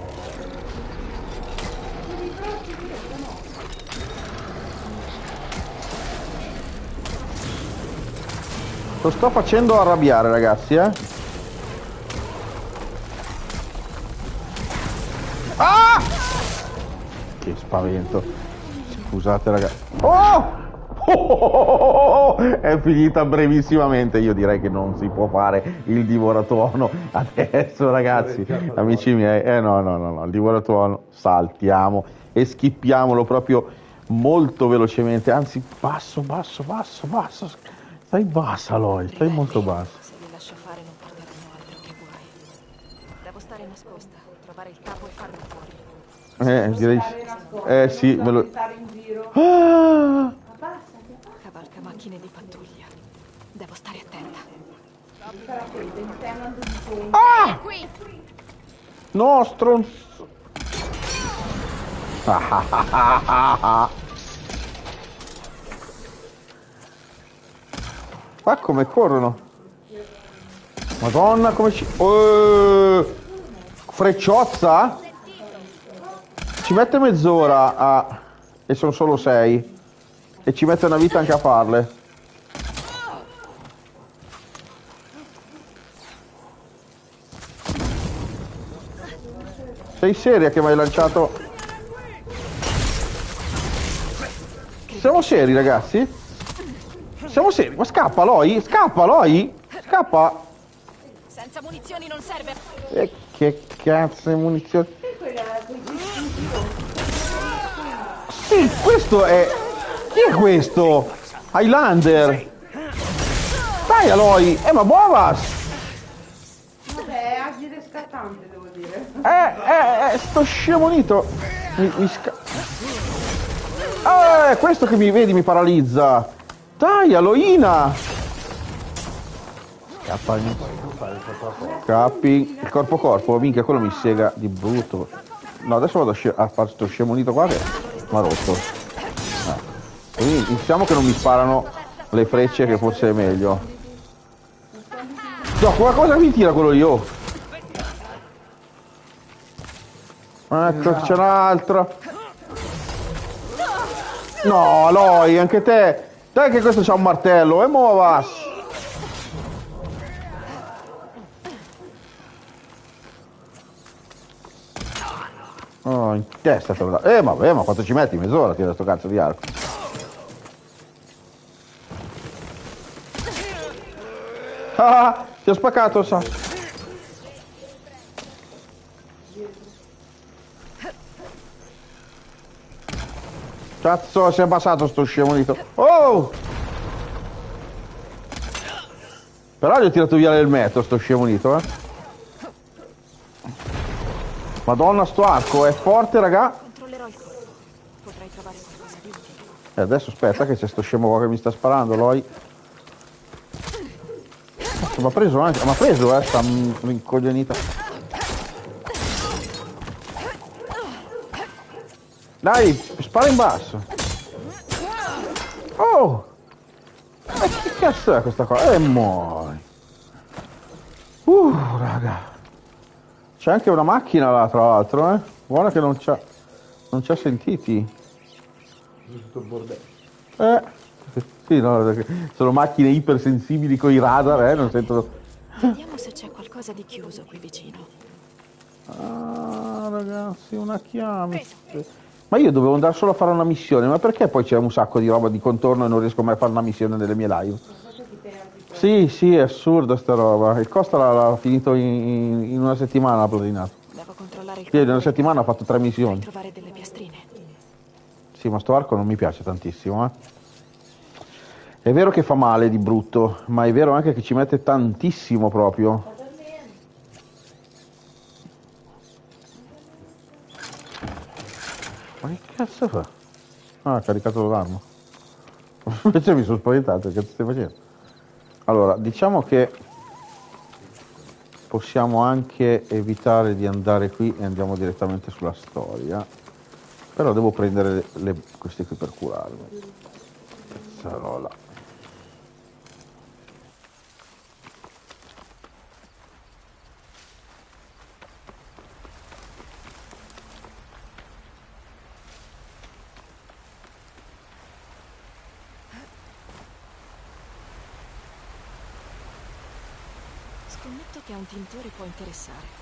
Lo sto facendo arrabbiare, ragazzi, Ah! Che spavento. Scusate, ragazzi. Oh! È finita brevissimamente. Io direi che non si può fare il divoratuono adesso, ragazzi. Amici miei. No. Il divoratuono saltiamo e schippiamolo proprio molto velocemente. Anzi, basso. Stai bassa, Aloy, stai molto bassa. Se li lascio fare non porteranno altro che guai. Devo stare nascosta, trovare il capo e farlo fuori. Direi sì, me lo... Ah! Cavalca macchine di pattuglia. Devo stare attenta. Ah! No, stronzo. Ma come corrono? Madonna, come ci... Frecciozza? Ci mette mezz'ora a... E sono solo 6. E ci mette una vita anche a farle. Sei seria che mi hai lanciato? Siamo seri, ragazzi? Siamo seri, ma scappa Aloy, scappa! Senza munizioni non serve. E che cazzo di munizioni? Sì, questo è... Chi è questo? Highlander. Dai Aloy, ma muovas! Vabbè, è agile scattante, devo dire. Sto scemonito. È questo che mi vedi, mi paralizza. Dai, Aloina. Scappi. Il corpo a corpo, minchia, quello mi sega di brutto. No, adesso vado a fare sto scemonito qua che mi ha rotto. Quindi iniziamo che non mi sparano le frecce, che forse è meglio. No, cosa mi tira quello lì? Oh. Ecco, c'è un'altra. No, Aloy, anche te. Dai che questo c'ha un martello, e muovas. Oh, in testa te lo dà. Vabbè, ma quanto ci metti? Mezz'ora a tirare sto cazzo di arco. Ah, ti ho spaccato, sa. Cazzo, si è abbassato sto scemonito. Oh! Però gli ho tirato via l'elmetto, sto scemonito, Madonna, sto arco è forte, raga. Controllerò il corpo. Potrai trovare qualcosa di utile. E adesso aspetta che c'è sto scemo qua che mi sta sparando, Aloy. Mi ha preso anche, sta rincoglionita. Dai, spara in basso. Oh! Ma che cazzo è questa qua? Muori. Raga. C'è anche una macchina là, tra l'altro, Buona che non c'ha sentiti. Tutto il bordello. Sì, no, sono macchine ipersensibili con i radar, non sentono. Vediamo se c'è qualcosa di chiuso qui vicino. Ah, ragazzi, una chiave. Ma io dovevo andare solo a fare una missione, ma perché poi c'è un sacco di roba di contorno e non riesco mai a fare una missione nelle mie live? Sì, è assurdo sta roba. Il Costa l'ha finito in una settimana, l'ha platinato. Devo controllare il Io in una settimana ho fatto 3 missioni. trovare delle piastrine. Sì, ma sto arco non mi piace tantissimo, È vero che fa male di brutto, ma è vero anche che ci mette tantissimo proprio. Ma che cazzo fa? Ah, ha caricato l'arma. Invece mi sono spaventato, che cazzo stai facendo? Allora, diciamo che possiamo anche evitare di andare qui e andiamo direttamente sulla storia. Però devo prendere questi qui per curarmi. Cazzarola. Scommetto che un tintore può interessare.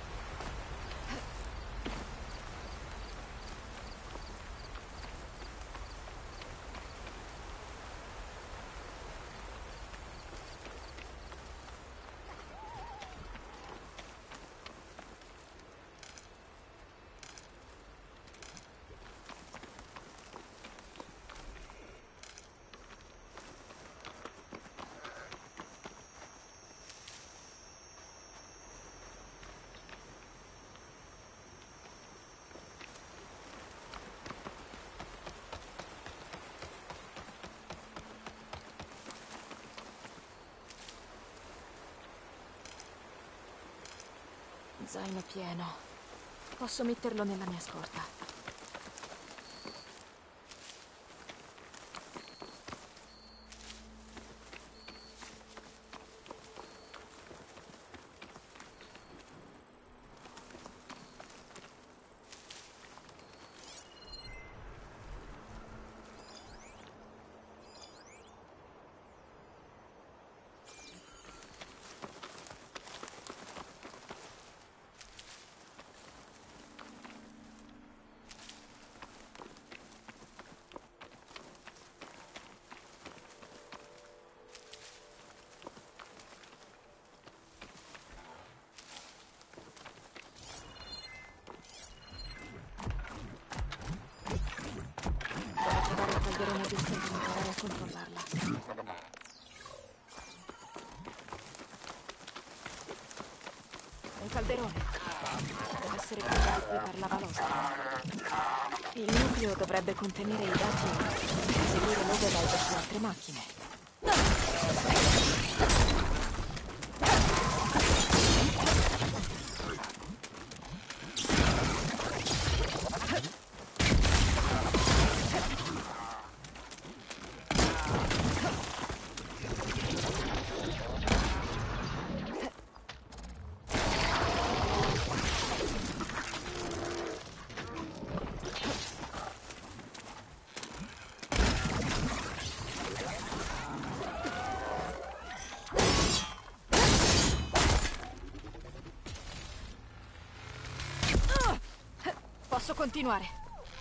Zaino pieno. Posso metterlo nella mia scorta. controllarla. Un calderone. Deve essere quello di cui parlava l'Oscar. Il nucleo dovrebbe contenere i dati per seguire l'override su altre macchine. Posso continuare.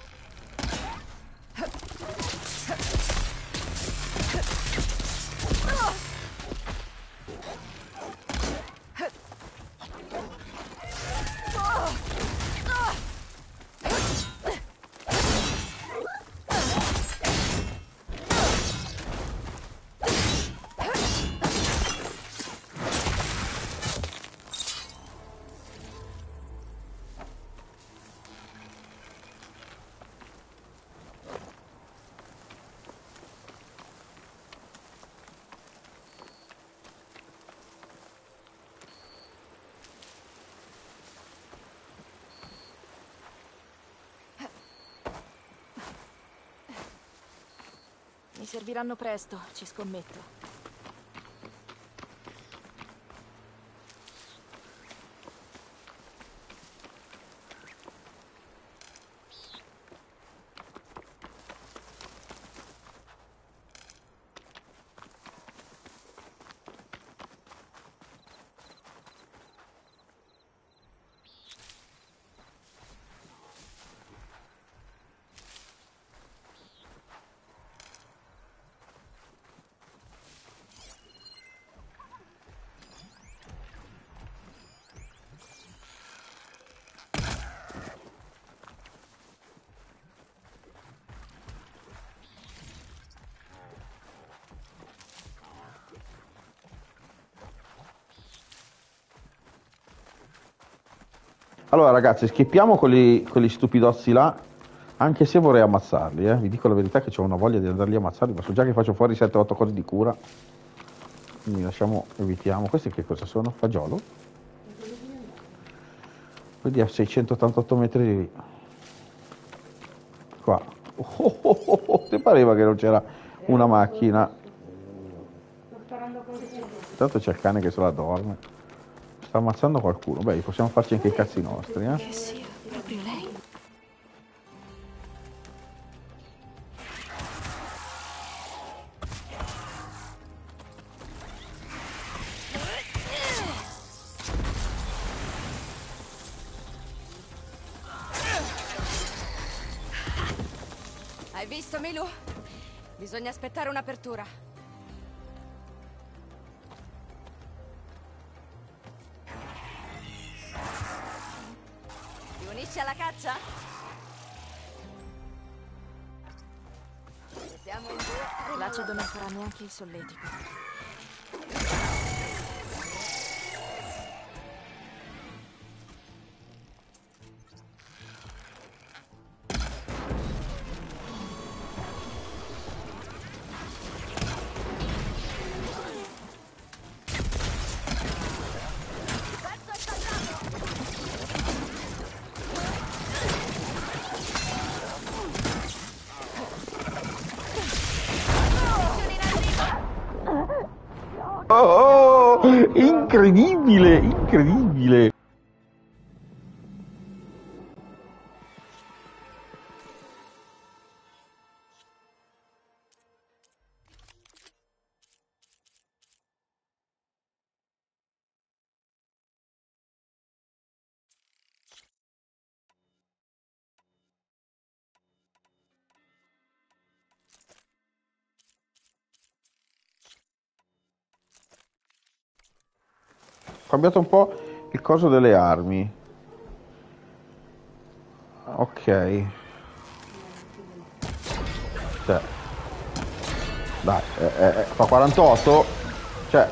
Mi serviranno presto, ci scommetto. Allora ragazzi, schippiamo quegli stupidozzi là, anche se vorrei ammazzarli, vi dico la verità che ho una voglia di andarli a ammazzarli, ma so già che faccio fuori 7-8 cose di cura, quindi evitiamo. Questi che cosa sono? Fagiolo? Quindi a 688 metri di lì. Qua. Ti pareva che non c'era una macchina? Intanto c'è il cane che se la dorme. Sta ammazzando qualcuno. Beh, possiamo farci anche i cazzi nostri, Che sia proprio lei. Hai visto, Milu? Bisogna aspettare un'apertura. Ti unisci alla caccia? Siamo in due. L'acido non farà neanche il solletico. Oh, incredibile, incredibile. Ho cambiato un po' il coso delle armi. Ok. Cioè. Dai, fa 48. Cioè.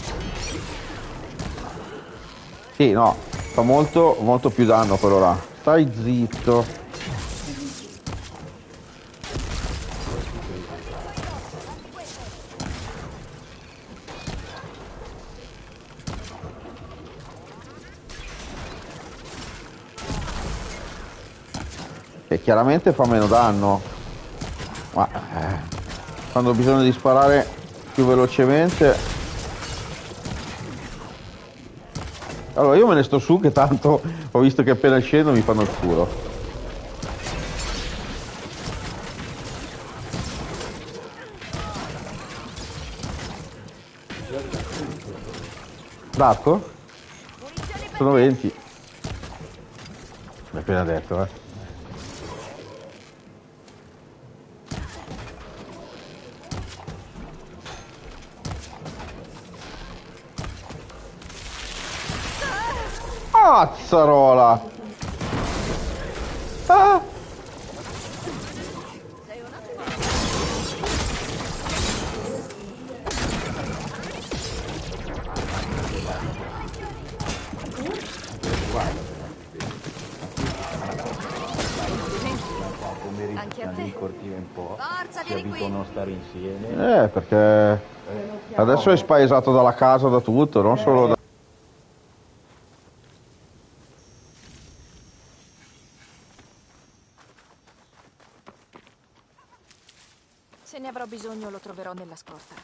Sì, no, fa molto, molto più danno quello là. Stai zitto. E chiaramente fa meno danno. Ma quando ho bisogno di sparare più velocemente. Allora io me ne sto su che tanto ho visto che appena scendo mi fanno il culo. D'arco? Sono 20. L'hai appena detto, eh. Cazzarola! Ah! Anche a te. In cortile un po'. Forza, Si vieni qui. abituano a stare insieme. Perché adesso è spaesato dalla casa, da tutto, non solo da... Se ne avrò bisogno lo troverò nella scorta.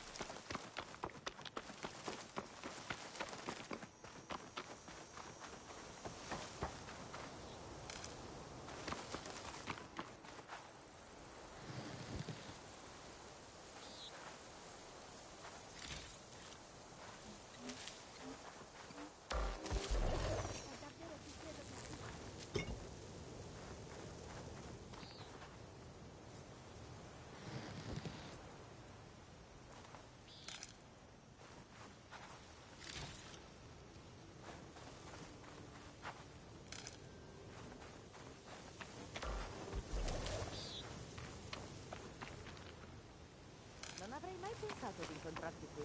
Non avrei mai pensato di incontrarti qui.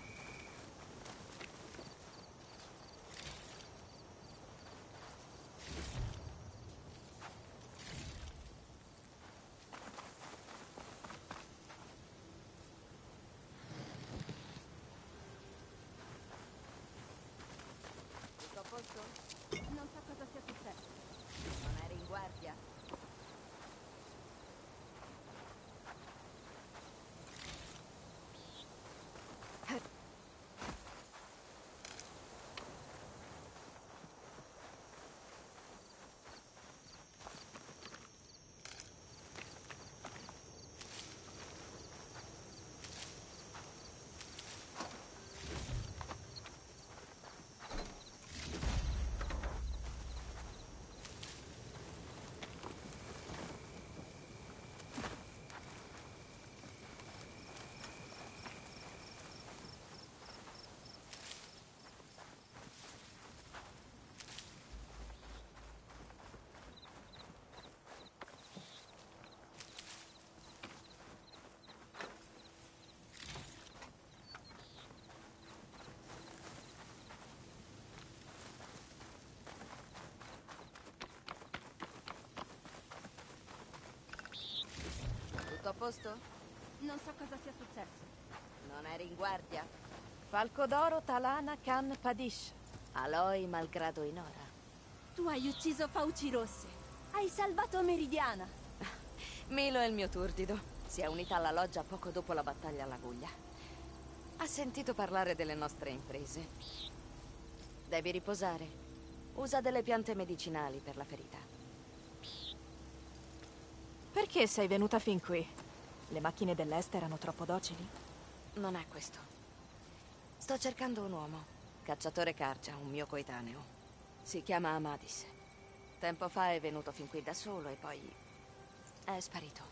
Tutto a posto? Non so cosa sia successo. Non eri in guardia? Tutto a posto? Non so cosa sia successo. Non eri in guardia? Falco d'oro Talana Khan Padish. Aloy malgrado Inora. Tu hai ucciso Fauci Rosse. Hai salvato Meridiana. Milo è il mio turdido. Si è unita alla loggia poco dopo la battaglia alla Guglia. Ha sentito parlare delle nostre imprese. Devi riposare. Usa delle piante medicinali per la ferita. Perché sei venuta fin qui? Le macchine dell'Est erano troppo docili? Non è questo. Sto cercando un uomo. Cacciatore Cargia, un mio coetaneo. Si chiama Amadis. Tempo fa è venuto fin qui da solo e poi è sparito.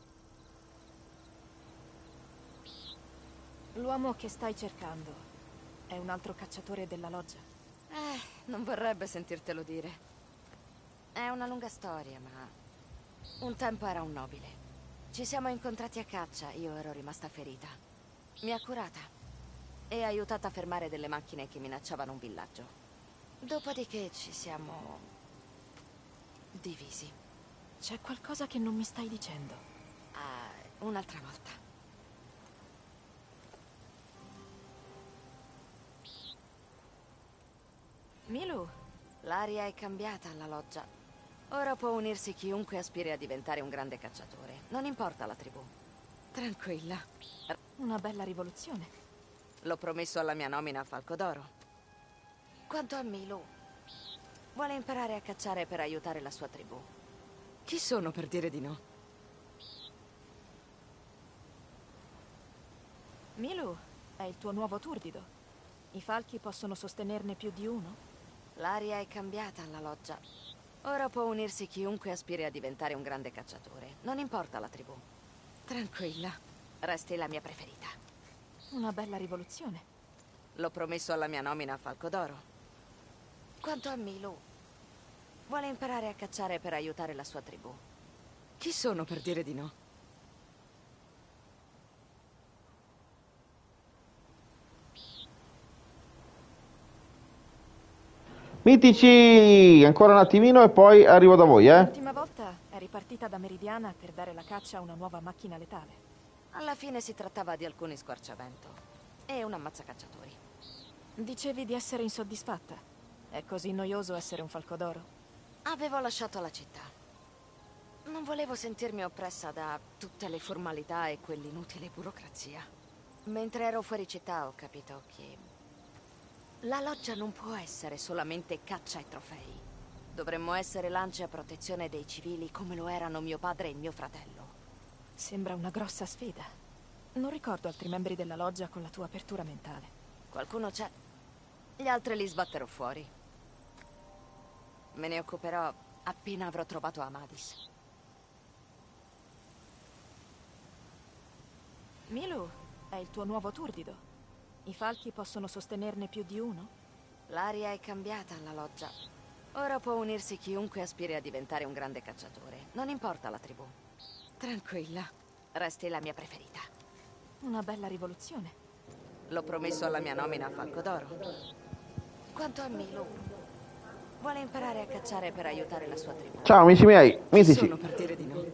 L'uomo che stai cercando è un altro cacciatore della loggia. Non vorrebbe sentirtelo dire. È una lunga storia, ma un tempo era un nobile. Ci siamo incontrati a caccia, io ero rimasta ferita. Mi ha curata e aiutata a fermare delle macchine che minacciavano un villaggio. Dopodiché ci siamo divisi. C'è qualcosa che non mi stai dicendo. Un'altra volta. Milu, l'aria è cambiata alla loggia. Ora può unirsi chiunque aspiri a diventare un grande cacciatore. Non importa la tribù. Tranquilla. Una bella rivoluzione. L'ho promesso alla mia nomina a Falco d'Oro. Quanto a Milu, vuole imparare a cacciare per aiutare la sua tribù. Chi sono per dire di no? Milu, è il tuo nuovo turdido. I falchi possono sostenerne più di uno? L'aria è cambiata alla loggia. Ora può unirsi chiunque aspiri a diventare un grande cacciatore. Non importa la tribù. Tranquilla, resti la mia preferita. Una bella rivoluzione. L'ho promesso alla mia nomina a Falco d'Oro. Quanto a Milu, vuole imparare a cacciare per aiutare la sua tribù. Chi sono per dire di no? Mitici, ancora un attimino e poi arrivo da voi, L'ultima volta eri partita da Meridiana per dare la caccia a una nuova macchina letale. Alla fine si trattava di alcuni squarciavento e un ammazzacacciatori. Dicevi di essere insoddisfatta. È così noioso essere un falco d'oro? Avevo lasciato la città. Non volevo sentirmi oppressa da tutte le formalità e quell'inutile burocrazia. Mentre ero fuori città ho capito che la loggia non può essere solamente caccia e trofei. Dovremmo essere lance a protezione dei civili come lo erano mio padre e mio fratello. Sembra una grossa sfida. Non ricordo altri membri della loggia con la tua apertura mentale. Qualcuno c'è. Gli altri li sbatterò fuori. Me ne occuperò appena avrò trovato Amadis. Milu, è il tuo nuovo turdido. I falchi possono sostenerne più di uno? L'aria è cambiata alla loggia. Ora può unirsi chiunque aspiri a diventare un grande cacciatore. Non importa la tribù. Tranquilla, resti la mia preferita. Una bella rivoluzione. L'ho promesso alla mia nomina a Falco d'Oro. Quanto a Milu, vuole imparare a cacciare per aiutare la sua tribù. Ciao amici miei, Chi mitici. sono per dire di no?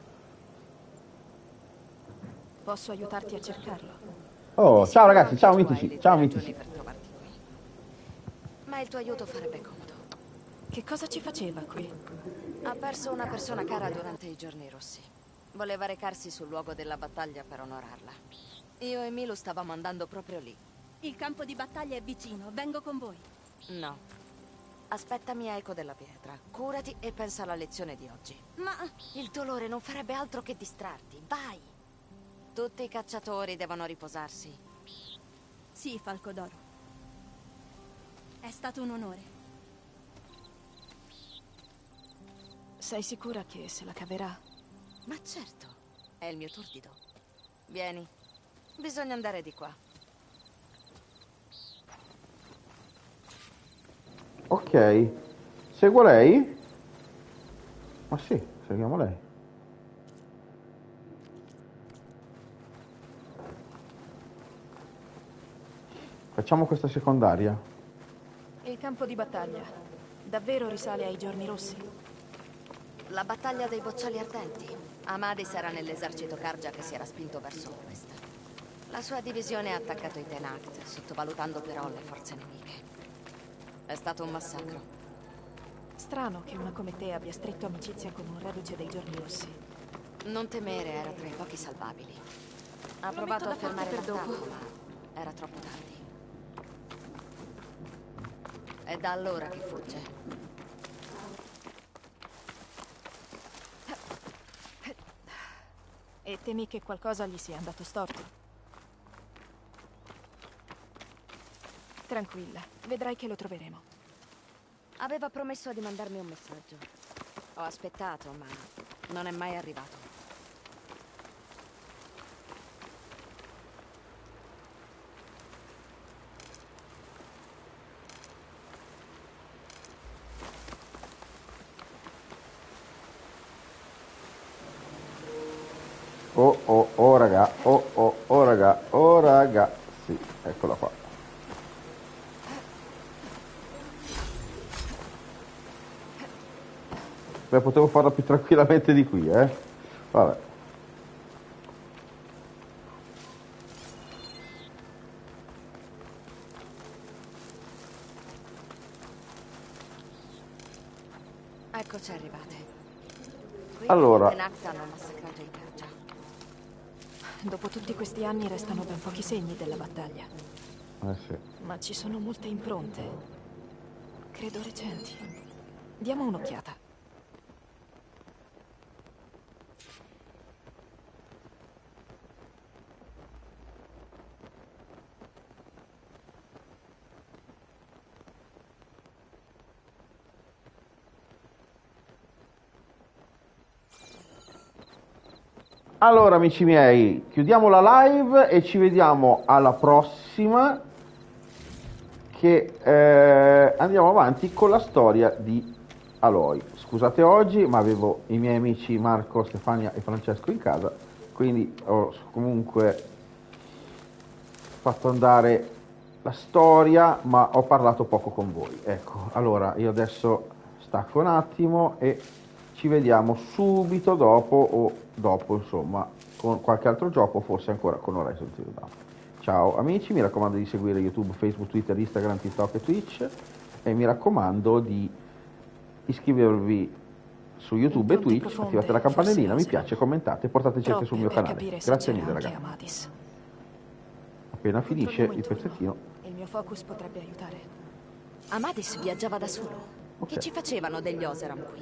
Posso aiutarti a cercarlo? Oh, ciao ragazzi, ciao mitici, ciao mitici. Per trovarti qui. Ma il tuo aiuto farebbe comodo. Che cosa ci faceva qui? Ha perso una persona cara durante i giorni rossi. Voleva recarsi sul luogo della battaglia per onorarla. Io e Milu stavamo andando proprio lì. Il campo di battaglia è vicino, vengo con voi. No. Aspettami a Eco della Pietra. Curati e pensa alla lezione di oggi. Ma il dolore non farebbe altro che distrarti. Vai! Tutti i cacciatori devono riposarsi. sì, Falco d'Oro. È stato un onore. Sei sicura che se la caverà? Ma certo, è il mio turdido. Vieni, bisogna andare di qua. Ok, seguo lei? Ma sì, seguiamo lei. Facciamo questa secondaria. Il campo di battaglia davvero risale ai giorni rossi? La battaglia dei boccioli ardenti. Amadis era nell'esercito Cargia che si era spinto verso ovest. La sua divisione ha attaccato i Tenact, sottovalutando però le forze nemiche. È stato un massacro. Strano che una come te abbia stretto amicizia con un reduce dei giorni rossi. Non temere, era tra i pochi salvabili. Ha Lo provato metto a da parte fermare per dopo. l'attacco, ma era troppo tardi. È da allora che fugge. E temi che qualcosa gli sia andato storto? Tranquilla, vedrai che lo troveremo. Aveva promesso di mandarmi un messaggio. Ho aspettato, ma non è mai arrivato. Oh raga, oh raga, oh raga. Sì, eccola qua. Beh, potevo farla più tranquillamente di qui, Vabbè. Eccoci arrivate. Qui Allora. i Nacht hanno massacrato i Carja. Dopo tutti questi anni restano ben pochi segni della battaglia. Sì. Ma ci sono molte impronte. Credo recenti. Diamo un'occhiata. Allora, amici miei, chiudiamo la live e ci vediamo alla prossima, che andiamo avanti con la storia di Aloy. Scusate oggi, ma avevo i miei amici Marco, Stefania e Francesco in casa, quindi ho comunque fatto andare la storia, ma ho parlato poco con voi. Ecco, allora io adesso stacco un attimo e ci vediamo subito dopo, o dopo insomma, con qualche altro gioco, forse ancora con Horizon Zero Dawn. Ciao amici, mi raccomando di seguire YouTube, Facebook, Twitter, Instagram, TikTok e Twitch, e mi raccomando di iscrivervi su YouTube e Twitch, attivate la campanellina, mi piace, commentate e portateci anche sul mio canale. Grazie mille ragazzi. Appena finisce il pezzettino. Il mio focus potrebbe aiutare. Amadis viaggiava da solo. Okay. Che ci facevano degli Oseram qui?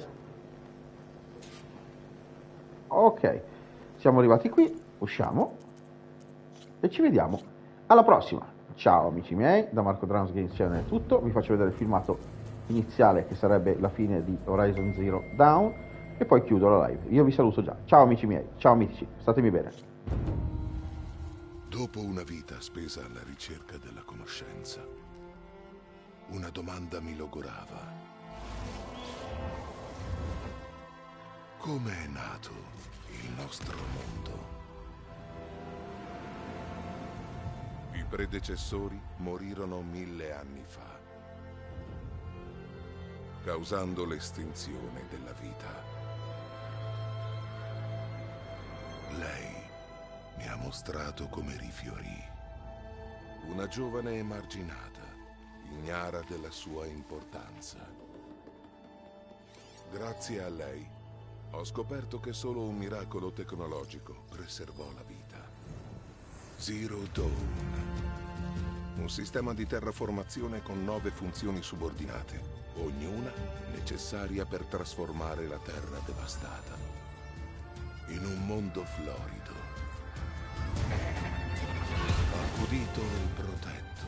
Ok, siamo arrivati qui, usciamo e ci vediamo alla prossima. Ciao amici miei, da Marco Drums Games Channel è tutto, vi faccio vedere il filmato iniziale che sarebbe la fine di Horizon Zero Dawn e poi chiudo la live. Io vi saluto già. Ciao amici miei, ciao amici, statemi bene. Dopo una vita spesa alla ricerca della conoscenza, una domanda mi logorava. Come è nato il nostro mondo? I predecessori morirono 1000 anni fa, causando l'estinzione della vita. Lei mi ha mostrato come rifiorì. Una giovane emarginata, ignara della sua importanza. Grazie a lei, ho scoperto che solo un miracolo tecnologico preservò la vita. Zero Dawn. Un sistema di terraformazione con 9 funzioni subordinate, ognuna necessaria per trasformare la terra devastata in un mondo florido, accudito e protetto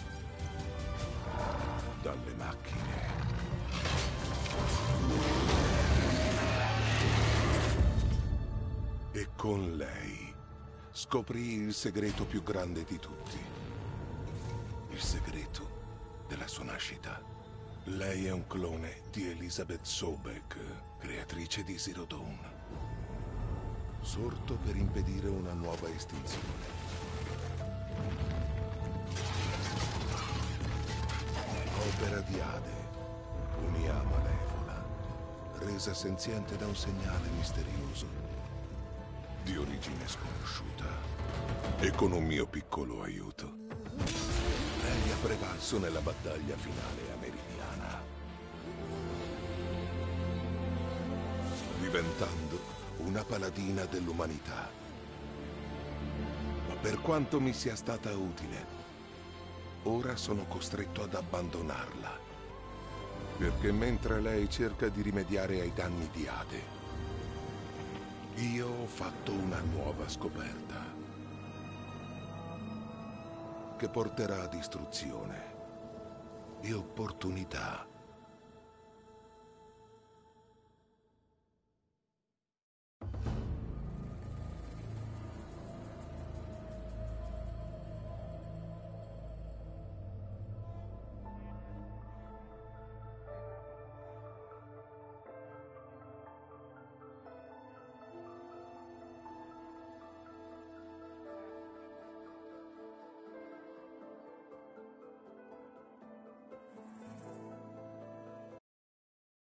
dalle macchine. E con lei scoprì il segreto più grande di tutti. Il segreto della sua nascita. Lei è un clone di Elizabeth Sobek, creatrice di Zero Dawn. Sorto per impedire una nuova estinzione. Opera di Ade, un'IA malevola, resa senziente da un segnale misterioso, di origine sconosciuta, e con un mio piccolo aiuto. Lei ha prevalso nella battaglia finale americana, diventando una paladina dell'umanità. Ma per quanto mi sia stata utile, ora sono costretto ad abbandonarla. Perché mentre lei cerca di rimediare ai danni di Ade, io ho fatto una nuova scoperta che porterà a distruzione e opportunità